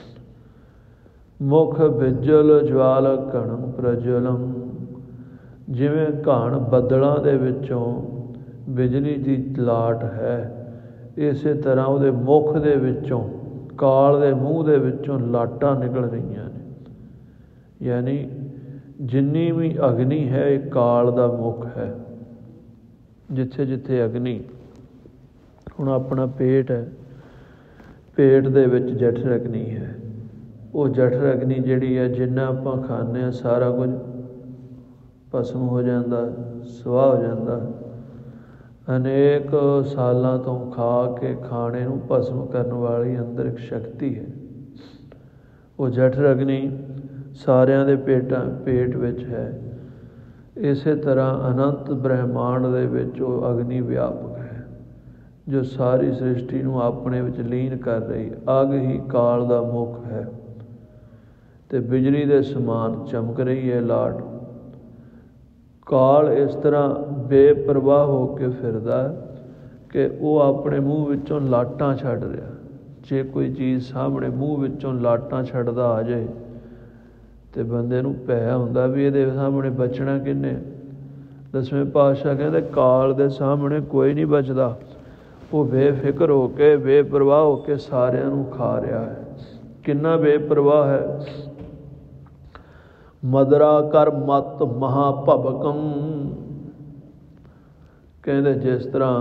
ਮੁਖ ਬਿਜਲ ਜਵਾਲ ਘਣੰ ਪ੍ਰਜਵਲੰ, ਜਿਵੇਂ ਘਣ ਬੱਦਲਾਂ ਦੇ ਵਿੱਚੋਂ ਬਿਜਲੀ ਦੀ ਲਾਟ ਹੈ, ਇਸੇ ਤਰ੍ਹਾਂ ਉਹਦੇ ਮੁਖ ਦੇ ਵਿੱਚੋਂ, ਕਾਲ ਦੇ ਮੂੰਹ ਦੇ ਵਿੱਚੋਂ ਲਾਟਾਂ ਨਿਕਲ ਰਹੀਆਂ ਨੇ। ਯਾਨੀ ਜਿੰਨੀ ਵੀ ਅਗਨੀ ਹੈ, ਇਹ ਕਾਲ ਦਾ ਮੁਖ ਹੈ। ਜਿੱਥੇ ਜਿੱਥੇ ਅਗਨੀ, ਹੁਣ ਆਪਣਾ ਪੇਟ ਹੈ, ਪੇਟ ਦੇ ਵਿੱਚ ਜਠਰ ਅਗਨੀ ਹੈ। ਉਹ ਜਠਰ ਅਗਨੀ ਜਿਹੜੀ ਹੈ, ਜਿੰਨਾ ਆਪਾਂ ਖਾਂਦੇ ਹਾਂ ਸਾਰਾ ਕੁਝ ਭਸਮ ਹੋ ਜਾਂਦਾ, ਸੁਆਹ ਹੋ ਜਾਂਦਾ। ਅਨੇਕ ਸਾਲਾਂ ਤੋਂ ਖਾ ਕੇ ਖਾਣੇ ਨੂੰ ਭਸਮ ਕਰਨ ਵਾਲੀ ਅੰਦਰ ਇੱਕ ਸ਼ਕਤੀ ਹੈ। ਉਹ ਜਠਰ ਅਗਨੀ ਸਾਰਿਆਂ ਦੇ ਪੇਟਾਂ ਪੇਟ ਵਿੱਚ ਹੈ। ਇਸੇ ਤਰ੍ਹਾਂ ਅਨੰਤ ਬ੍ਰਹਿਮੰਡ ਦੇ ਵਿੱਚ ਉਹ ਅਗਨੀ ਵਿਆਪਕ ਹੈ, ਜੋ ਸਾਰੀ ਸ੍ਰਿਸ਼ਟੀ ਨੂੰ ਆਪਣੇ ਵਿੱਚ ਲੀਨ ਕਰ ਰਹੀ। ਅੱਗ ਹੀ ਕਾਲ ਦਾ ਮੁੱਖ ਹੈ ਅਤੇ ਬਿਜਲੀ ਦੇ ਸਮਾਨ ਚਮਕ ਰਹੀ ਹੈ ਲਾਟ। ਕਾਲ ਇਸ ਤਰ੍ਹਾਂ ਬੇਪਰਵਾਹ ਹੋ ਕੇ ਫਿਰਦਾ ਕਿ ਉਹ ਆਪਣੇ ਮੂੰਹ ਵਿੱਚੋਂ ਲਾਟਾਂ ਛੱਡ ਰਿਹਾ। ਜੇ ਕੋਈ ਚੀਜ਼ ਸਾਹਮਣੇ ਮੂੰਹ ਵਿੱਚੋਂ ਲਾਟਾਂ ਛੱਡਦਾ ਆ ਜਾਏ ਅਤੇ ਬੰਦੇ ਨੂੰ ਭੈ ਹੁੰਦਾ ਵੀ ਇਹਦੇ ਸਾਹਮਣੇ ਬਚਣਾ ਕਿਹਨੇ। ਦਸਵੇਂ ਪਾਤਸ਼ਾਹ ਕਹਿੰਦੇ ਕਾਲ ਦੇ ਸਾਹਮਣੇ ਕੋਈ ਨਹੀਂ ਬਚਦਾ। ਉਹ ਬੇਫਿਕਰ ਹੋ ਕੇ, ਬੇਪਰਵਾਹ ਹੋ ਕੇ ਸਾਰਿਆਂ ਨੂੰ ਖਾ ਰਿਹਾ ਹੈ। ਕਿੰਨਾ ਬੇਪਰਵਾਹ ਹੈ। मदरा कर मत महाभवकम। कहते जिस तरह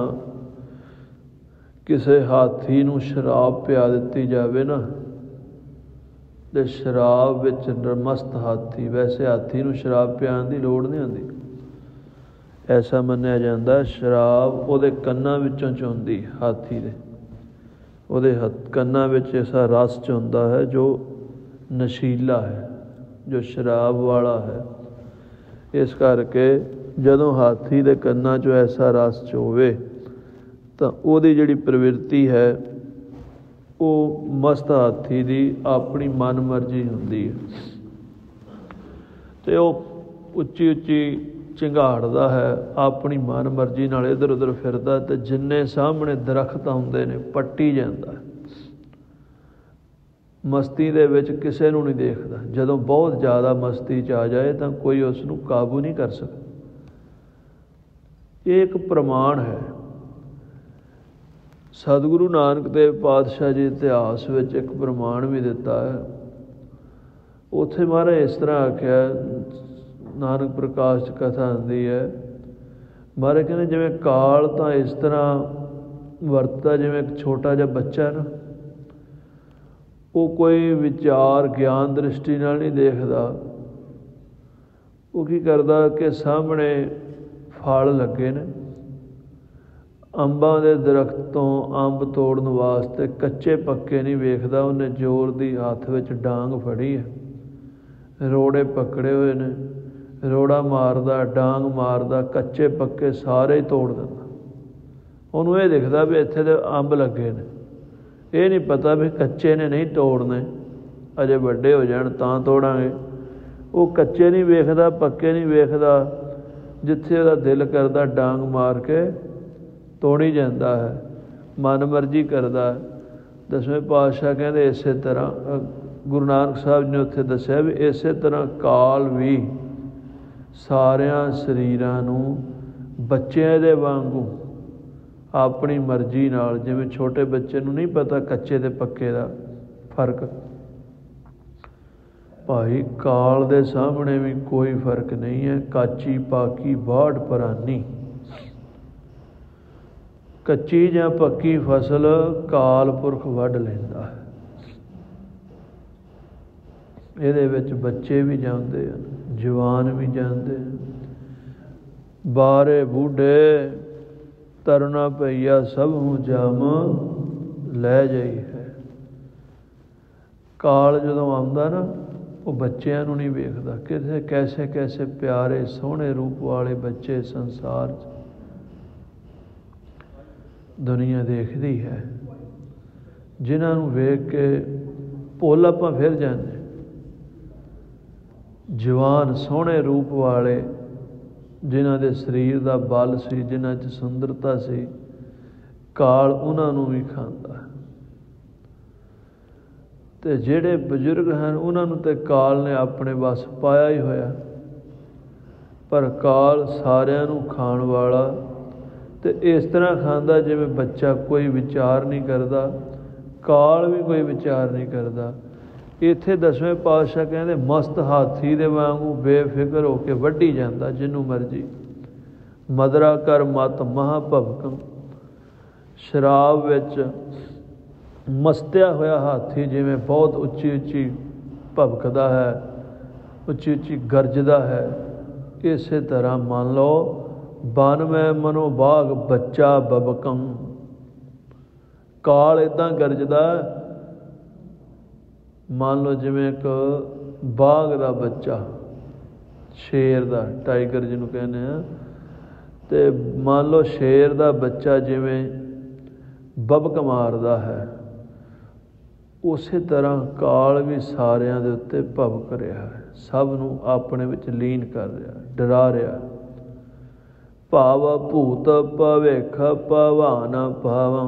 किसी हाथी नूं शराब पिया दी जाए ना, तो शराब विच मस्त हाथी, वैसे हाथी नूं शराब पियाण की लोड़ नहीं आती। ऐसा मन्निया जाता शराब उहदे कन्नां विचों चुंदी, हाथी दे उहदे हथ कन्नां विच ऐसा रस चुंदा है जो नशीला है, जो शराब वाला है। इस करके जदों हाथी दे कन्नां चों ऐसा रस चोवे तो उहदी जिहड़ी प्रवृत्ति है वो मस्त हाथी दी अपनी मन मर्जी हुंदी है, ते वो उच्ची उच्ची झंगाड़दा है, अपनी मन मर्जी नाल इधर उधर फिरदा, ते जिन्ने सामने दरख्त आउंदे ने पट्टी जांदा है। मस्ती दे विच किसे नूं नहीं देखदा। जदों बहुत ज़्यादा मस्ती च आ जाए तो कोई उसनूं काबू नहीं कर सकदा। ये एक प्रमाण है। सतगुरु नानक देव पातशाह जी इतिहास विच एक प्रमाण भी दिता है। उत्थे महाराज इस तरह आख्या, नानक प्रकाश कथा आती है, महाराज कहते जिवें काल तो इस तरह वरतदा जिवें एक छोटा जिहा बच्चा है ना, वो कोई विचार ज्ञान दृष्टि नाल नहीं देखदा। वो की करदा कि सामने फल लगे ने, अंबां दे दरख्त तो अंब तोड़न वास्ते कच्चे पक्के नहीं वेखदा, उन्हें जोर दी हत्थ विच डांग फड़ी है, रोड़े पकड़े हुए ने, रोड़ा मारदा डांग मारदा, कच्चे पक्के सारे ही तोड़ दिंदा। उन्होंने ये दिखदा भी इत्थे ते अंब लगे ने, ये नहीं पता भी कच्चे ने नहीं तोड़ने, अजे वड्डे हो जाण तां तोड़ांगे। वो कच्चे नहीं वेखदा, पक्के नहीं वेखदा, जिथे उहदा दिल करदा डांग मार के तोड़ी जाता है, मन मर्जी करदा है। दसवें पातशाह कहते इस तरह गुरु नानक साहब ने उत्थे दस्सिया भी इस तरह काल भी सारियां शरीरां नूं बच्चों दे वांगू अपनी मर्जी नाल, जिवें छोटे बच्चे नूं नहीं पता कच्चे ते पक्के दा फर्क, भाई काल दे सामने भी कोई फर्क नहीं है। काची पाकी बाढ़ परानी, कच्ची जां पक्की फसल काल पुरख वढ लैंदा है। इहदे विच बच्चे भी जांदे हन, जवान भी जांदे हन, बारे बूढ़े तरना पईया सब हूँ जाम लै जाई है। काल जदों आउंदा ना, वो बच्चों नूं नहीं वेखदा, किसे कैसे कैसे प्यारे सोहणे रूप वाले बच्चे संसार च दुनिया देखती है, जिन्हां नूं वेख के भुल आपां फिर जाने। जवान सोहणे रूप वाले जिन्हां दे शरीर दा बल सी, जिन्हां च सुंदरता सी, काल उन्हां नूं भी खांदा है। ते जिहड़े बजुर्ग हैं उन्हां नूं ते काल ने अपने वस पाया ही होया, पर काल सारियां नूं खाण वाला ते इस तरह खांदा जिवें बच्चा कोई विचार नहीं करदा, काल भी कोई विचार नहीं करदा। इत्थे दसवें पातशाह कहते मस्त हाथी दे वांगू बेफिक्र होकर वड्डी जांदा जिन्नू मर्जी। मदरा कर मत महाभवकम, शराब विच मस्तिया होया हाथी जिवें बहुत उच्ची उच्ची भवकदा है, उच्ची उच्ची गरजदा है, इस तरह मान लो बन में मनोबाग बच्चा बबकम, काल इदां गरजदा मान लो जिवें एक बाघ दा बच्चा, शेर दा, टाइगर जिन्हों कहने हैं, ते मान लो शेर दा बच्चा जिवें बबक मारदा है, उस तरह काल भी सारियां दे उत्ते भवक रहा है, सब नूं अपने विच लीन कर रहा, डरा रहा। भाव भूत भविख भवान भवं,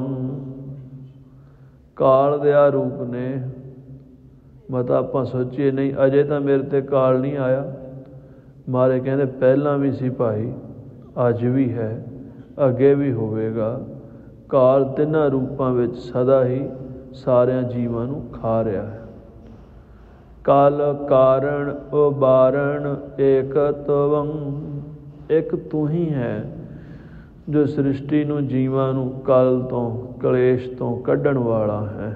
काल दया रूप ने मता आपां सोचीए नहीं अजे तो मेरे ते काल नहीं आया, मारे कहते पहला भी सी भाई, अज भी है, अगे भी होवेगा। काल तिन्हां रूपां विच सदा ही सारियां जीवां नूं खा रहा है। कल कारण उबारण एक तवं, एक तू ही है जो सृष्टि नूं जीवां नूं कल तो कलेश तो कढ़ण वाला है।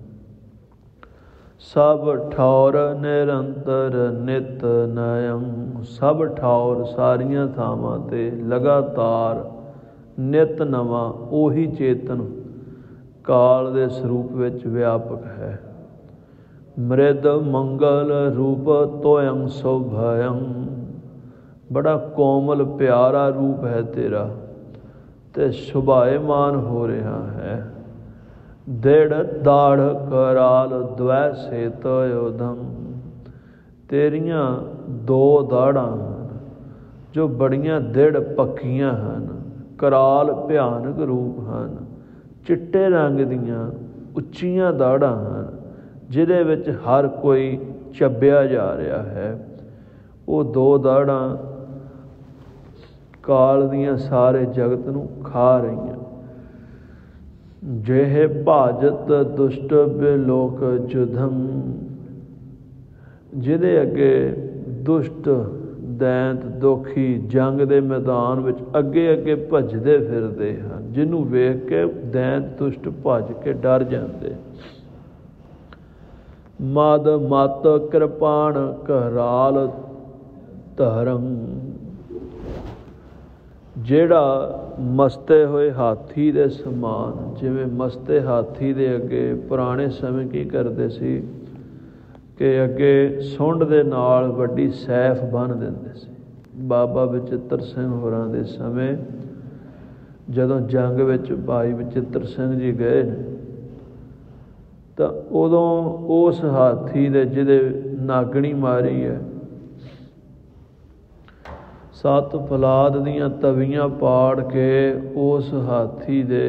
सब ठौर निरंतर नित नयं, सब ठौर सारियां थावां ते लगातार नित नवां ओही चेतन काल दे स्वरूप विच व्यापक है। मृद मंगल रूप तोयं शोभयं, बड़ा कोमल प्यारा रूप है तेरा ते शोभायमान हो रहा है। दृढ़ दाढ़ कराल द्वै सेत योधम, तेरियां दो दाढ़ां हन जो बड़ियां दृढ़ पक्कियां हन, कराल भयानक रूप हन, चिट्टे रंग दियां उच्चियां दाढ़ां हन जिहदे विच हर कोई चब्बिया जा रहा है। वो दो दाढ़ां काल दियां सारे जगत नूं खा रहीआं। जेहे भाजत दुष्ट बिलोक जुधम, जिहदे अगे दुष्ट दैंत दोखी जंग दे मैदान विच अगे अगे भजदे फिरदे हन, जिन्हूं वेख के दैंत दुष्ट भज के डर जांदे। मद मत कृपाण कराल धरम, ਜਿਹੜਾ ਮਸਤੇ ਹੋਏ ਹਾਥੀ ਦੇ ਸਮਾਨ, ਜਿਵੇਂ ਮਸਤੇ ਹਾਥੀ ਦੇ ਅੱਗੇ ਪੁਰਾਣੇ ਸਮੇਂ ਕੀ ਕਰਦੇ ਸੀ ਕਿ ਅੱਗੇ ਸੁੰਡ ਦੇ ਨਾਲ ਵੱਡੀ ਸੈਫ ਬੰਨ੍ਹ ਦਿੰਦੇ ਸੀ। ਬਾਬਾ ਬਚਿੱਤਰ ਸਿੰਘ ਹੋਰਾਂ ਦੇ ਸਮੇਂ ਜਦੋਂ ਜੰਗ ਵਿੱਚ ਭਾਈ ਬਚਿੱਤਰ ਸਿੰਘ ਜੀ ਗਏ ਨੇ ਤਾਂ ਉਦੋਂ ਉਸ ਹਾਥੀ ਦੇ ਜਿਹਦੇ ਨਾਗਣੀ ਮਾਰੀ ਹੈ, ਸੱਤ ਫਲਾਦ ਦੀਆਂ ਤਵੀਆਂ ਪਾੜ ਕੇ ਉਸ ਹਾਥੀ ਦੇ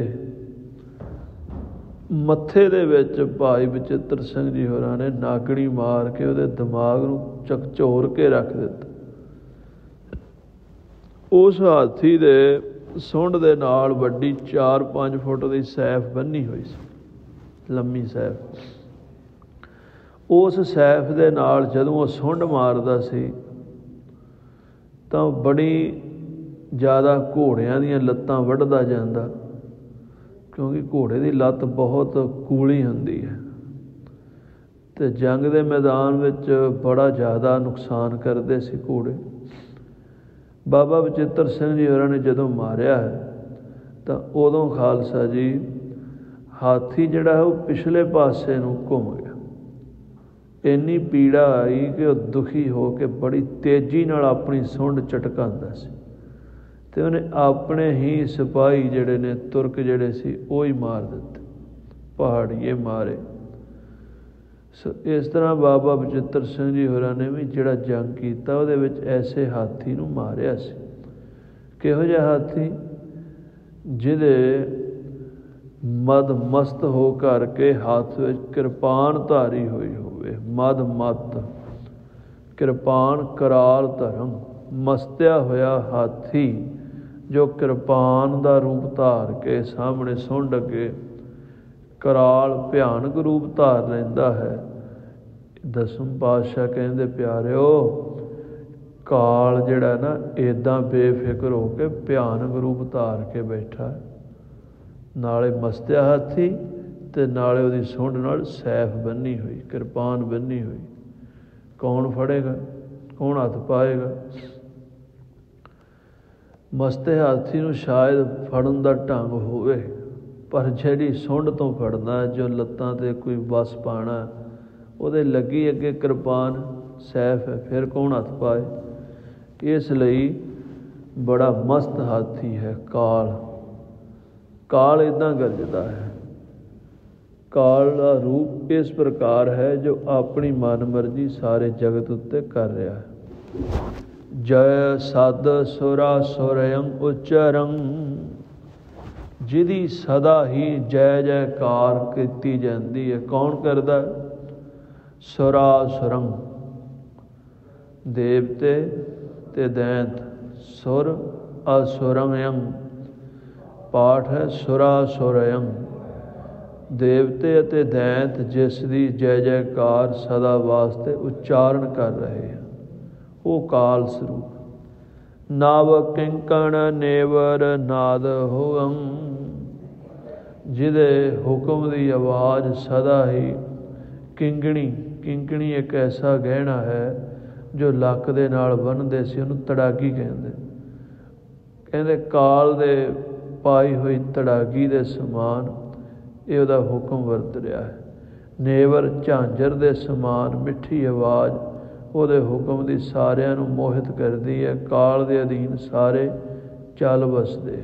ਮੱਥੇ ਦੇ ਵਿੱਚ ਭਾਈ ਬਚਿੱਤਰ ਸਿੰਘ ਜੀ ਹੋਰਾਂ ਨੇ ਨਾਗਣੀ ਮਾਰ ਕੇ ਉਹਦੇ ਦਿਮਾਗ ਨੂੰ ਝਕਝੋਰ ਕੇ ਰੱਖ ਦਿੱਤਾ। ਉਸ ਹਾਥੀ ਦੇ ਸੁੰਡ ਦੇ ਨਾਲ ਵੱਡੀ ਚਾਰ ਪੰਜ ਫੁੱਟ ਦੀ ਸੈਫ ਬੰਨੀ ਹੋਈ ਸੀ, ਲੰਮੀ ਸੈਫ। ਉਸ ਸੈਫ ਦੇ ਨਾਲ ਜਦੋਂ ਉਹ ਸੁੰਡ ਮਾਰਦਾ ਸੀ ਤਾਂ ਬੜੀ ਜ਼ਿਆਦਾ ਘੋੜਿਆਂ ਦੀਆਂ ਲੱਤਾਂ ਵੱਢਦਾ ਜਾਂਦਾ, ਕਿਉਂਕਿ ਘੋੜੇ ਦੀ ਲੱਤ ਬਹੁਤ ਕੂਲੀ ਹੁੰਦੀ ਹੈ ਅਤੇ ਜੰਗ ਦੇ ਮੈਦਾਨ ਵਿੱਚ ਬੜਾ ਜ਼ਿਆਦਾ ਨੁਕਸਾਨ ਕਰਦੇ ਸੀ ਘੋੜੇ। ਬਾਬਾ ਬਚਿੱਤਰ ਸਿੰਘ ਜੀ ਹੋਰਾਂ ਨੇ ਜਦੋਂ ਮਾਰਿਆ ਹੈ ਤਾਂ ਉਦੋਂ ਖਾਲਸਾ ਜੀ ਹਾਥੀ ਜਿਹੜਾ ਹੈ ਉਹ ਪਿਛਲੇ ਪਾਸੇ ਨੂੰ ਘੁੰਮ ਗਿਆ। ਇੰਨੀ ਪੀੜਾ ਆਈ ਕਿ ਉਹ ਦੁਖੀ ਹੋ ਕੇ ਬੜੀ ਤੇਜ਼ੀ ਨਾਲ ਆਪਣੀ ਸੁੰਡ ਚਟਕਾਉਂਦਾ ਸੀ ਅਤੇ ਉਹਨੇ ਆਪਣੇ ਹੀ ਸਿਪਾਹੀ ਜਿਹੜੇ ਨੇ ਤੁਰਕ ਜਿਹੜੇ ਸੀ ਉਹ ਹੀ ਮਾਰ ਦਿੱਤੇ, ਪਹਾੜੀਏ ਮਾਰੇ। ਸੋ ਇਸ ਤਰ੍ਹਾਂ ਬਾਬਾ ਬਚਿੱਤਰ ਸਿੰਘ ਜੀ ਹੋਰਾਂ ਨੇ ਵੀ ਜਿਹੜਾ ਜੰਗ ਕੀਤਾ ਉਹਦੇ ਵਿੱਚ ਐਸੇ ਹਾਥੀ ਨੂੰ ਮਾਰਿਆ ਸੀ। ਕਿਹੋ ਜਿਹਾ ਹਾਥੀ? ਜਿਹਦੇ ਮਦ ਮਸਤ ਹੋ ਕਰਕੇ ਹੱਥ ਵਿੱਚ ਕਿਰਪਾਨ ਧਾਰੀ ਹੋਈ ਹੋਵੇ। ਮਦ ਮਤ ਕਿਰਪਾਨ ਕਰਾਲ ਧਰਮ, ਮਸਤਿਆ ਹੋਇਆ ਹਾਥੀ ਜੋ ਕਿਰਪਾਨ ਦਾ ਰੂਪ ਧਾਰ ਕੇ ਸਾਹਮਣੇ ਸੁੰਡ ਅੱਗੇ ਕਰਾਲ ਭਿਆਨਕ ਰੂਪ ਧਾਰ ਲੈਂਦਾ ਹੈ। ਦਸਮ ਪਾਤਸ਼ਾਹ ਕਹਿੰਦੇ ਪਿਆਰਿਓ, ਕਾਲ ਜਿਹੜਾ ਨਾ ਇੱਦਾਂ ਬੇਫਿਕਰ ਹੋ ਕੇ ਭਿਆਨਕ ਰੂਪ ਧਾਰ ਕੇ ਬੈਠਾ, ਨਾਲੇ ਮਸਤਿਆ ਹਾਥੀ ਅਤੇ ਨਾਲੇ ਉਹਦੀ ਸੁੰਡ ਨਾਲ ਸੈਫ ਬੰਨੀ ਹੋਈ, ਕਿਰਪਾਨ ਬੰਨੀ ਹੋਈ। ਕੌਣ ਫੜੇਗਾ? ਕੌਣ ਹੱਥ ਪਾਏਗਾ? ਮਸਤੇ ਹਾਥੀ ਨੂੰ ਸ਼ਾਇਦ ਫੜਨ ਦਾ ਢੰਗ ਹੋਵੇ, ਪਰ ਜਿਹੜੀ ਸੁੰਡ ਤੋਂ ਫੜਨਾ, ਜੋ ਲੱਤਾਂ 'ਤੇ ਕੋਈ ਵਸ ਪਾਉਣਾ, ਉਹਦੇ ਲੱਗੀ ਅੱਗੇ ਕਿਰਪਾਨ ਸੈਫ ਹੈ, ਫਿਰ ਕੌਣ ਹੱਥ ਪਾਏ? ਇਸ ਲਈ ਬੜਾ ਮਸਤ ਹਾਥੀ ਹੈ ਕਾਲ। ਕਾਲ ਇੱਦਾਂ ਗਰਜਦਾ ਹੈ। ਕਾਲ ਦਾ ਰੂਪ ਇਸ ਪ੍ਰਕਾਰ ਹੈ ਜੋ ਆਪਣੀ ਮਨ ਮਰਜ਼ੀ ਸਾਰੇ ਜਗਤ ਉੱਤੇ ਕਰ ਰਿਹਾ ਹੈ। ਜੈ ਸਦ ਸੁਰਾ ਸੁਰਯੰ ਉਚਰੰ, ਜਿਹਦੀ ਸਦਾ ਹੀ ਜੈ ਜੈਕਾਰ ਕੀਤੀ ਜਾਂਦੀ ਹੈ। ਕੌਣ ਕਰਦਾ? ਸੁਰਾ ਸੁਰੰ, ਦੇਵਤੇ ਤੇ ਦੈਂਤ। ਸੁਰ ਅਸੁਰਯੰ, ਪਾਠ ਹੈ ਸੁਰਾ ਸੁਰਯੰ। ਦੇਵਤੇ ਅਤੇ ਦੈਂਤ ਜਿਸ ਦੀ ਜੈ ਜੈਕਾਰ ਸਦਾ ਵਾਸਤੇ ਉਚਾਰਨ ਕਰ ਰਹੇ ਹਨ, ਉਹ ਕਾਲ ਸਰੂਪ। ਨਵ ਕਿੰਕਣ ਨੇਵਰ ਨਾਦ ਹੋਅੰ, ਜਿਹਦੇ ਹੁਕਮ ਦੀ ਆਵਾਜ਼ ਸਦਾ ਹੀ ਕਿੰਗਣੀ, ਕਿੰਕਣੀ ਇੱਕ ਐਸਾ ਗਹਿਣਾ ਹੈ ਜੋ ਲੱਕ ਦੇ ਨਾਲ ਬੰਨ੍ਹਦੇ ਸੀ, ਉਹਨੂੰ ਤੜਾਗੀ ਕਹਿੰਦੇ। ਕਹਿੰਦੇ ਕਾਲ ਦੇ ਪਾਈ ਹੋਈ ਤੜਾਗੀ ਦੇ ਸਮਾਨ ਇਹ ਉਹਦਾ ਹੁਕਮ ਵਰਤ ਰਿਹਾ ਹੈ। ਨੇਵਰ ਝਾਂਜਰ ਦੇ ਸਮਾਨ ਮਿੱਠੀ ਆਵਾਜ਼ ਉਹਦੇ ਹੁਕਮ ਦੀ ਸਾਰਿਆਂ ਨੂੰ ਮੋਹਿਤ ਕਰਦੀ ਹੈ। ਕਾਲ ਦੇ ਅਧੀਨ ਸਾਰੇ ਚੱਲ ਵਸਦੇ।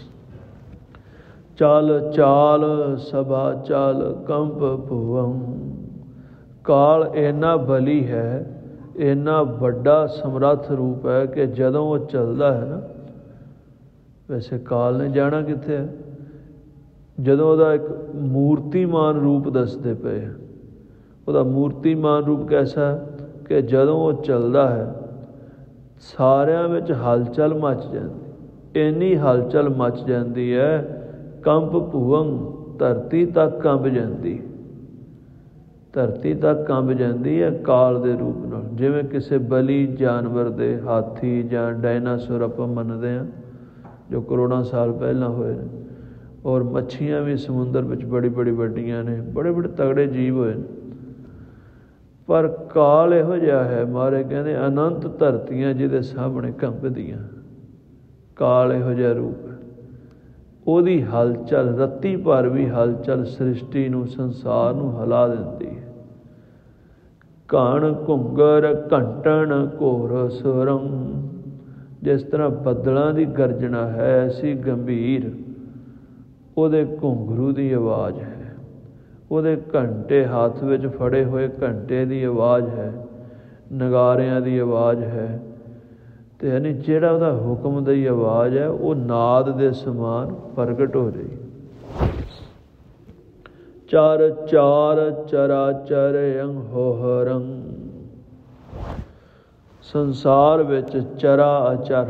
ਚੱਲ ਚਾਲ ਸਭਾ ਚਾਲ ਕੰਪ ਭੁਵੰ, ਕਾਲ ਇੰਨਾ ਬਲੀ ਹੈ, ਇੰਨਾ ਵੱਡਾ ਸਮਰੱਥ ਰੂਪ ਹੈ ਕਿ ਜਦੋਂ ਉਹ ਚੱਲਦਾ ਹੈ ਨਾ, ਵੈਸੇ ਕਾਲ ਨੇ ਜਾਣਾ ਕਿੱਥੇ ਹੈ, ਜਦੋਂ ਉਹਦਾ ਇੱਕ ਮੂਰਤੀਮਾਨ ਰੂਪ ਦੱਸਦੇ ਪਏ ਹੈ। ਉਹਦਾ ਮੂਰਤੀਮਾਨ ਰੂਪ ਕੈਸਾ ਕਿ ਜਦੋਂ ਉਹ ਚੱਲਦਾ ਹੈ ਸਾਰਿਆਂ ਵਿੱਚ ਹਲਚਲ ਮਚ ਜਾਂਦੀ, ਇੰਨੀ ਹਲਚਲ ਮਚ ਜਾਂਦੀ ਹੈ ਕੰਪ ਭੁਵੰ, ਧਰਤੀ ਤੱਕ ਕੰਬ ਜਾਂਦੀ, ਧਰਤੀ ਤੱਕ ਕੰਬ ਜਾਂਦੀ ਹੈ ਕਾਲ ਦੇ ਰੂਪ ਨਾਲ। ਜਿਵੇਂ ਕਿਸੇ ਬਲੀ ਜਾਨਵਰ ਦੇ, ਹਾਥੀ ਜਾਂ ਡਾਇਨਾਸੌਰ ਆਪਾਂ ਮੰਨਦੇ ਹਾਂ ਜੋ ਕਰੋੜਾਂ ਸਾਲ ਪਹਿਲਾਂ ਹੋਏ ਨੇ, ਔਰ ਮੱਛੀਆਂ ਵੀ ਸਮੁੰਦਰ ਵਿੱਚ ਬੜੀ ਬੜੀ ਵੱਡੀਆਂ ਨੇ, ਬੜੇ ਬੜੇ ਤਗੜੇ ਜੀਵ ਹੋਏ ਨੇ, ਪਰ ਕਾਲ ਇਹੋ ਜਿਹਾ ਹੈ, ਮਹਾਰਾਜ ਕਹਿੰਦੇ ਅਨੰਤ ਧਰਤੀਆਂ ਜਿਹਦੇ ਸਾਹਮਣੇ ਕੰਬਦੀਆਂ, ਕਾਲ ਇਹੋ ਜਿਹਾ ਰੂਪ ਹੈ। ਉਹਦੀ ਹਲਚਲ ਰੱਤੀ ਭਰ ਵੀ ਹਲਚਲ ਸ੍ਰਿਸ਼ਟੀ ਨੂੰ, ਸੰਸਾਰ ਨੂੰ ਹਿਲਾ ਦਿੰਦੀ ਹੈ। ਘਣ ਘੁੰਗਰ ਘੰਟਣ ਘੋਰ ਸੁਰੰ, ਜਿਸ ਤਰ੍ਹਾਂ ਬੱਦਲਾਂ ਦੀ ਗਰਜਣਾ ਹੈ ਐਸੀ ਗੰਭੀਰ ਉਹਦੇ ਘੁੰਗਰੂ ਦੀ ਆਵਾਜ਼ ਹੈ, ਉਹਦੇ ਘੰਟੇ ਹੱਥ ਵਿੱਚ ਫੜੇ ਹੋਏ ਘੰਟੇ ਦੀ ਆਵਾਜ਼ ਹੈ, ਨਗਾਰਿਆਂ ਦੀ ਆਵਾਜ਼ ਹੈ। ਅਤੇ ਯਾਨੀ ਜਿਹੜਾ ਉਹਦਾ ਹੁਕਮ ਦੀ ਆਵਾਜ਼ ਹੈ ਉਹ ਨਾਦ ਦੇ ਸਮਾਨ ਪ੍ਰਗਟ ਹੋ ਰਹੀ। ਚਰ ਚਾਰ ਚਰਾਚਰ ਅੰਗ ਹੋਹਰੰ, ਸੰਸਾਰ ਵਿੱਚ ਚਰਾ ਅਚਰ,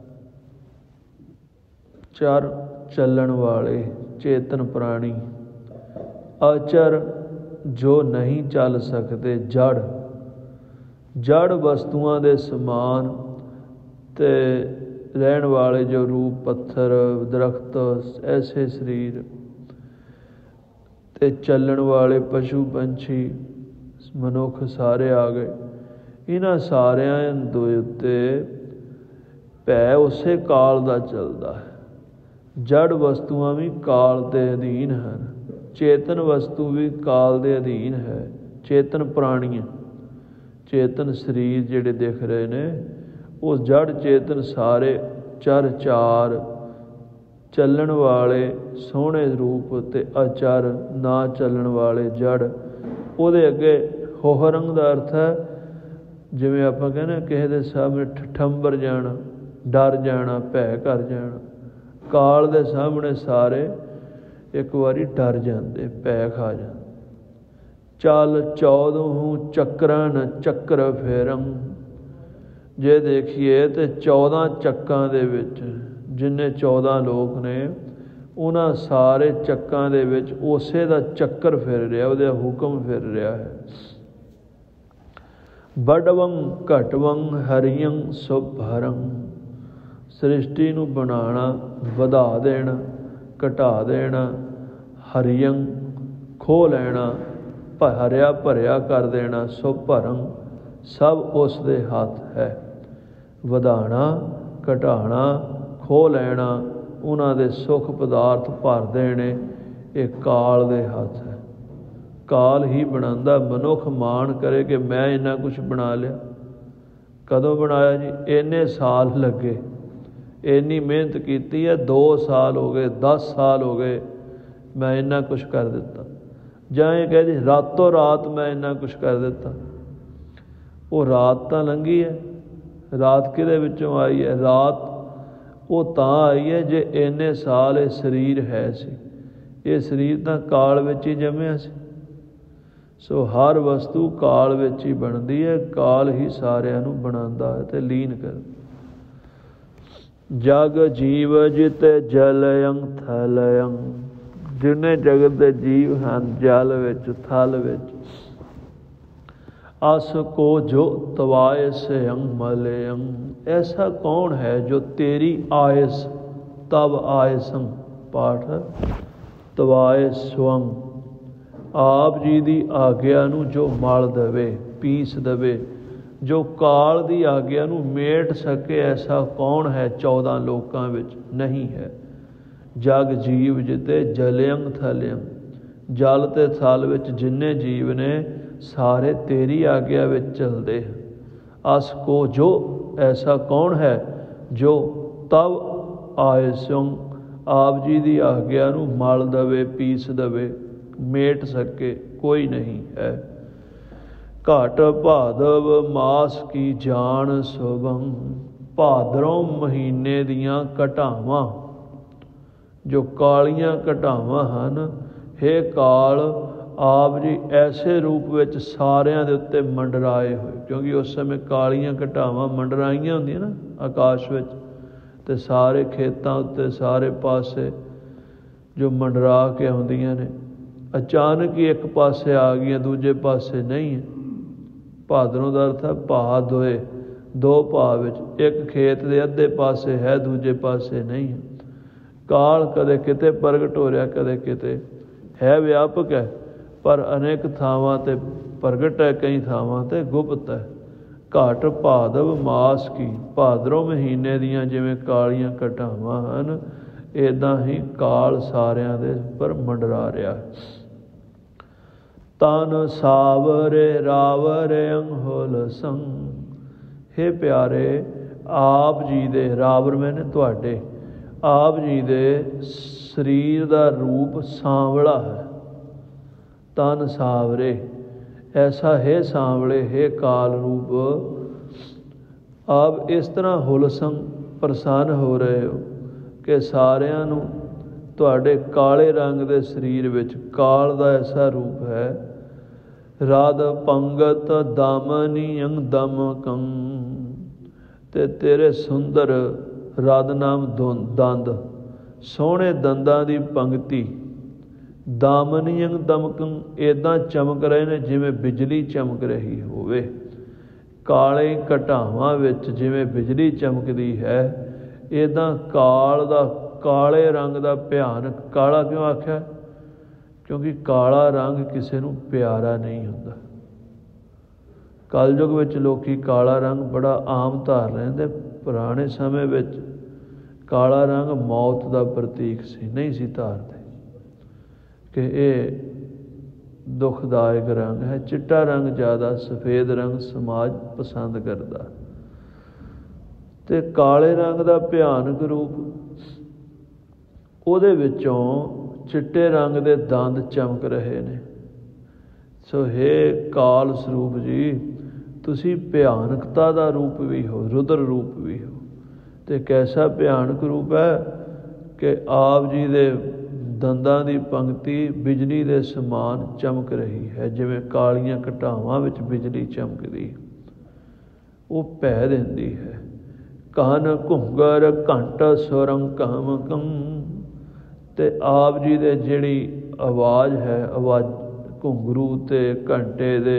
ਚਰ ਚੱਲਣ ਵਾਲੇ ਚੇਤਨ ਪ੍ਰਾਣੀ, ਅਚਰ ਜੋ ਨਹੀਂ ਚੱਲ ਸਕਦੇ, ਜੜ ਜੜ ਵਸਤੂਆਂ ਦੇ ਸਮਾਨ ਅਤੇ ਰਹਿਣ ਵਾਲੇ ਜੋ ਰੂਪ ਪੱਥਰ ਦਰਖਤ ਐਸੇ ਸਰੀਰ, ਅਤੇ ਚੱਲਣ ਵਾਲੇ ਪਸ਼ੂ ਪੰਛੀ ਮਨੁੱਖ ਸਾਰੇ ਆ ਗਏ। ਇਹਨਾਂ ਸਾਰਿਆਂ ਦੇ ਉੱਤੇ ਭੈ ਉਸੇ ਕਾਲ ਦਾ ਚੱਲਦਾ ਹੈ। ਜੜ ਵਸਤੂਆਂ ਵੀ ਕਾਲ ਦੇ ਅਧੀਨ ਹਨ, ਚੇਤਨ ਵਸਤੂ ਵੀ ਕਾਲ ਦੇ ਅਧੀਨ ਹੈ। ਚੇਤਨ ਪ੍ਰਾਣੀਆਂ, ਚੇਤਨ ਸਰੀਰ ਜਿਹੜੇ ਦਿਖ ਰਹੇ ਨੇ ਉਹ ਜੜ ਚੇਤਨ ਸਾਰੇ ਚਰ ਚਾਰ, ਚੱਲਣ ਵਾਲੇ ਸੋਹਣੇ ਰੂਪ ਅਤੇ ਅਚਰ ਨਾ ਚੱਲਣ ਵਾਲੇ ਜੜ। ਉਹਦੇ ਅੱਗੇ ਹੋਹਰੰਗ ਦਾ ਅਰਥ ਹੈ ਜਿਵੇਂ ਆਪਾਂ ਕਹਿੰਦੇ ਕਿਸੇ ਦੇ ਸਾਹਮਣੇ ਠਠੰਬਰ ਜਾਣਾ, ਡਰ ਜਾਣਾ, ਭੈ ਕਰ ਜਾਣਾ। ਕਾਲ ਦੇ ਸਾਹਮਣੇ ਸਾਰੇ ਇੱਕ ਵਾਰੀ ਡਰ ਜਾਂਦੇ, ਭੈ ਖਾ ਜਾਂਦੇ। ਚੱਲ ਚੌਦਹੂੰ ਚੱਕਰਨ ਚੱਕਰ ਫੇਰੰ, ਜੇ ਦੇਖੀਏ ਤਾਂ ਚੌਦਾਂ ਚੱਕਾਂ ਦੇ ਵਿੱਚ ਜਿੰਨੇ ਚੌਦਾਂ ਲੋਕ ਨੇ ਉਹਨਾਂ ਸਾਰੇ ਚੱਕਾਂ ਦੇ ਵਿੱਚ ਉਸੇ ਦਾ ਚੱਕਰ ਫਿਰ ਰਿਹਾ, ਉਹਦਾ ਹੁਕਮ ਫਿਰ ਰਿਹਾ ਹੈ। ਵੱਡਵੰ ਘਟਵੰ ਹਰੀਅੰ ਸੁਭਰੰ, ਸ੍ਰਿਸ਼ਟੀ ਨੂੰ ਬਣਾਉਣਾ, ਵਧਾ ਦੇਣਾ, ਘਟਾ ਦੇਣਾ, ਹਰੀਅੰ ਖੋਹ ਲੈਣਾ, ਹਰਿਆ ਭਰਿਆ ਕਰ ਦੇਣਾ, ਸੁਭਰੰ ਸਭ ਉਸ ਦੇ ਹੱਥ ਹੈ। ਵਧਾਉਣਾ, ਘਟਾਉਣਾ, ਖੋਹ ਲੈਣਾ, ਉਹਨਾਂ ਦੇ ਸੁੱਖ ਪਦਾਰਥ ਭਰ ਦੇਣੇ, ਇਹ ਕਾਲ ਦੇ ਹੱਥ ਹੈ। ਕਾਲ ਹੀ ਬਣਾਉਂਦਾ। ਮਨੁੱਖ ਮਾਣ ਕਰੇ ਕਿ ਮੈਂ ਇੰਨਾ ਕੁਛ ਬਣਾ ਲਿਆ। ਕਦੋਂ ਬਣਾਇਆ ਜੀ? ਇੰਨੇ ਸਾਲ ਲੱਗੇ, ਇੰਨੀ ਮਿਹਨਤ ਕੀਤੀ ਹੈ, ਦੋ ਸਾਲ ਹੋ ਗਏ, ਦਸ ਸਾਲ ਹੋ ਗਏ, ਮੈਂ ਇੰਨਾ ਕੁਛ ਕਰ ਦਿੱਤਾ। ਜਾਂ ਇਹ ਕਹਿ ਦੀ ਰਾਤੋਂ ਰਾਤ ਮੈਂ ਇੰਨਾ ਕੁਛ ਕਰ ਦਿੱਤਾ। ਉਹ ਰਾਤ ਤਾਂ ਲੰਘੀ ਹੈ। ਰਾਤ ਕਿਹਦੇ ਵਿੱਚੋਂ ਆਈ ਹੈ? ਰਾਤ ਉਹ ਤਾਂ ਆਈ ਹੈ ਜੇ ਇੰਨੇ ਸਾਲ ਇਹ ਸਰੀਰ ਹੈ ਸੀ। ਇਹ ਸਰੀਰ ਤਾਂ ਕਾਲ ਵਿੱਚ ਹੀ ਜੰਮਿਆ ਸੀ। ਸੋ ਹਰ ਵਸਤੂ ਕਾਲ ਵਿੱਚ ਹੀ ਬਣਦੀ ਹੈ। ਕਾਲ ਹੀ ਸਾਰਿਆਂ ਨੂੰ ਬਣਾਉਂਦਾ ਹੈ ਅਤੇ ਲੀਨ ਕਰਦਾ। ਜਗ ਜੀਵ ਜਿਤ ਜਲਯੰ ਥਲਯੰ, जिन्ने जगत के जीव हैं जल विच थल विच, अस को जो तवाए से अंग मले अंग, ऐसा कौन है जो तेरी आयस तब आयसं, पाठ तवाए स्वंग, आप जी की आग्या नूं जो मल दवे पीस दवे, जो काल की आग्या नूं मेट सके, ऐसा कौन है चौदह लोकां विच नहीं है। जग जीव जिते जलयंग थलयंग, जल ते थल विच जिन्ने जीव ने सारे तेरी आग्या विच चलते हैं। अस को जो, ऐसा कौन है जो तब आयसों, आप जी की आग्या नूं मल दवे पीस दवे, मेट सके कोई नहीं है। घट भादव मास की जान सुभम, भादरों महीने दियां घटावां, जो कालियां घटावां हन, हे काल आप जी ऐसे रूप विच सारियां दे उत्ते मंडराए होए, क्योंकि उस समय कालियां घटावां मंडराइयां हुंदियां ना आकाश विच, ते सारे खेतां उत्ते सारे पासे जो मंडरा के आउंदियां ने, अचानक ही एक पासे आ गई दूजे पासे नहीं है। भादरों का अर्थ है भा दोए, दो भा विच, एक खेत के अद्धे पासे है दूजे पासे नहीं है। काल कदे किते प्रगट हो रहा, कदे किते है, व्यापक है पर अनेक थावां ते प्रगट है, कई थावां ते गुप्त है। घट भादव मास की, भादरों महीने दियां जिवें कालियां घटावां हन, इदां ही काल सारियां दे पर मंडरा रहा है। तन सावरे रावरे अंहोल संग, हे प्यारे आप जी दे, रावर मैंने तुहाडे, आप जी दे शरीर का रूप सांवला है। तन सावरे, ऐसा हे सांवले, हे काल रूप, आप इस तरह हुलसंग प्रसन्न हो रहे हो कि सारियां नूं तुहाडे काले रंग के शरीर विच काल का ऐसा रूप है। राध पंगत दामनी अंग दमकं, ते तेरे सुंदर रद नाम दंद, सोहणे दंदां दी पंक्ति, दामनी अंग दमकं, इदां चमक रहे ने जिवें बिजली चमक रही होवे। काले घटावां विच जिवें बिजली चमकदी है, इदां काल दा, काले रंग का भयानक, काला क्यों आख्या, क्योंकि काला रंग किसी नूं प्यारा नहीं हुंदा। कलयुग विच लोकी काला रंग बड़ा आम धार लैंदे, पुराने समय विच काला रंग मौत का प्रतीक सी, नहीं सी धारदे कि ये दुखदायक रंग है। चिट्टा रंग ज़्यादा, सफ़ेद रंग समाज पसंद करता। ते काले रंग का भयानक रूप, ਉਹਦੇ ਵਿੱਚੋਂ चिट्टे रंग के दंद चमक रहे ने। सो हे काल स्वरूप जी, तुसी भयानकता का रूप भी हो, रुद्र रूप भी हो। तो कैसा भयानक रूप है कि आप जी दे दंदां दी पंक्ति बिजली के समान चमक रही है, जिवें कालियां घटावां विच बिजली चमकदी, वो भै दिंदी है। कान घुंगर घंट सुरंग कहमकं, ते आप जी दे जिहड़ी आवाज़ है, आवाज़ घुंगरू ते घंटे दे,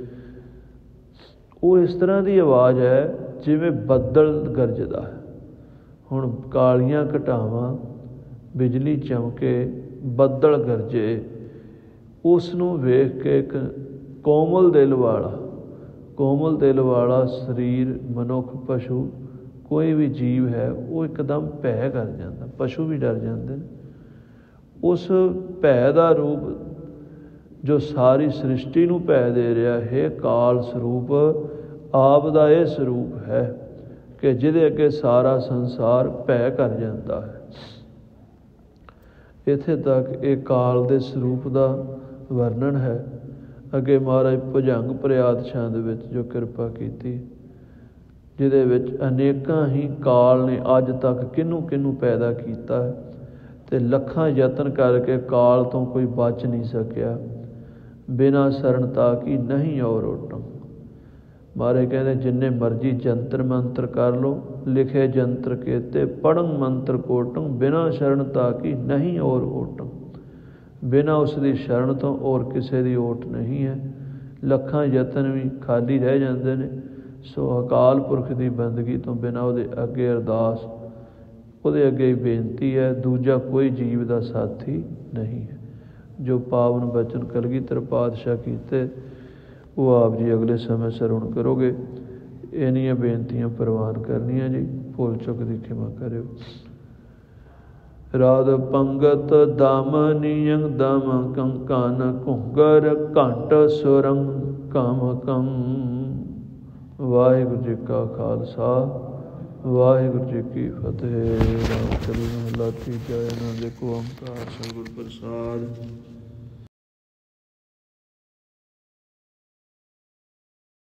वो इस तरह की आवाज़ है जिवें बदल गरजदा है। हुण कालियां घटावां बिजली चमके बदल गरजे, उसनूं वेख के एक कोमल दिल वाला, कोमल दिल वाला शरीर मनुख पशु कोई भी जीव है वो एकदम भै कर जाता, पशु भी डर जाते हैं। उस भै का रूप जो सारी सृष्टि नूं भै दे रहा है, काल स्वरूप आप दा ये स्वरूप है कि जिहदे अगे सारा संसार भै कर जाता है। इत्थे तक एक काल दे स्वरूप का वर्णन है। अगे महाराज भुजंग प्रयाद छंद विच जो किरपा कीती, जिहदे विच अनेकां ही काल ने अज तक किनू किनू पैदा कीता है, ते लखां यतन करके काल तो कोई बच नहीं सकिया। बिना शरणता की नहीं और ओटम, मारे कहते जिन्ने मर्जी जंतर मंत्र कर लो, लिखे जंत्र केते पढ़न मंत्र कोटम, बिना शरणता की नहीं और ओटम। बिना उसकी शरण तो और किसी की ओट नहीं है। लखां यतन भी खाली रह जाते हैं। सो अकाल पुरख की बंदगी तो बिना वो अगे अरदास वो अगे ही बेनती है, दूजा कोई जीव का साथी नहीं है। जो पावन बचन कलगीधर पातशाह कीते वो आप जी अगले समय श्रवण करोगे। इनियां बेनतियां प्रवान करनियां जी, भुल चुक दी खिमा करियो। राध पंगत दामनियं दम कंकन घुंगर घंट सुरंग कम कम। वाहिगुरू जी का खालसा, वाहिगुरू जी की फतेह। राम चरण लाठी जय आनंद एक ओंकार सतिगुर प्रसाद।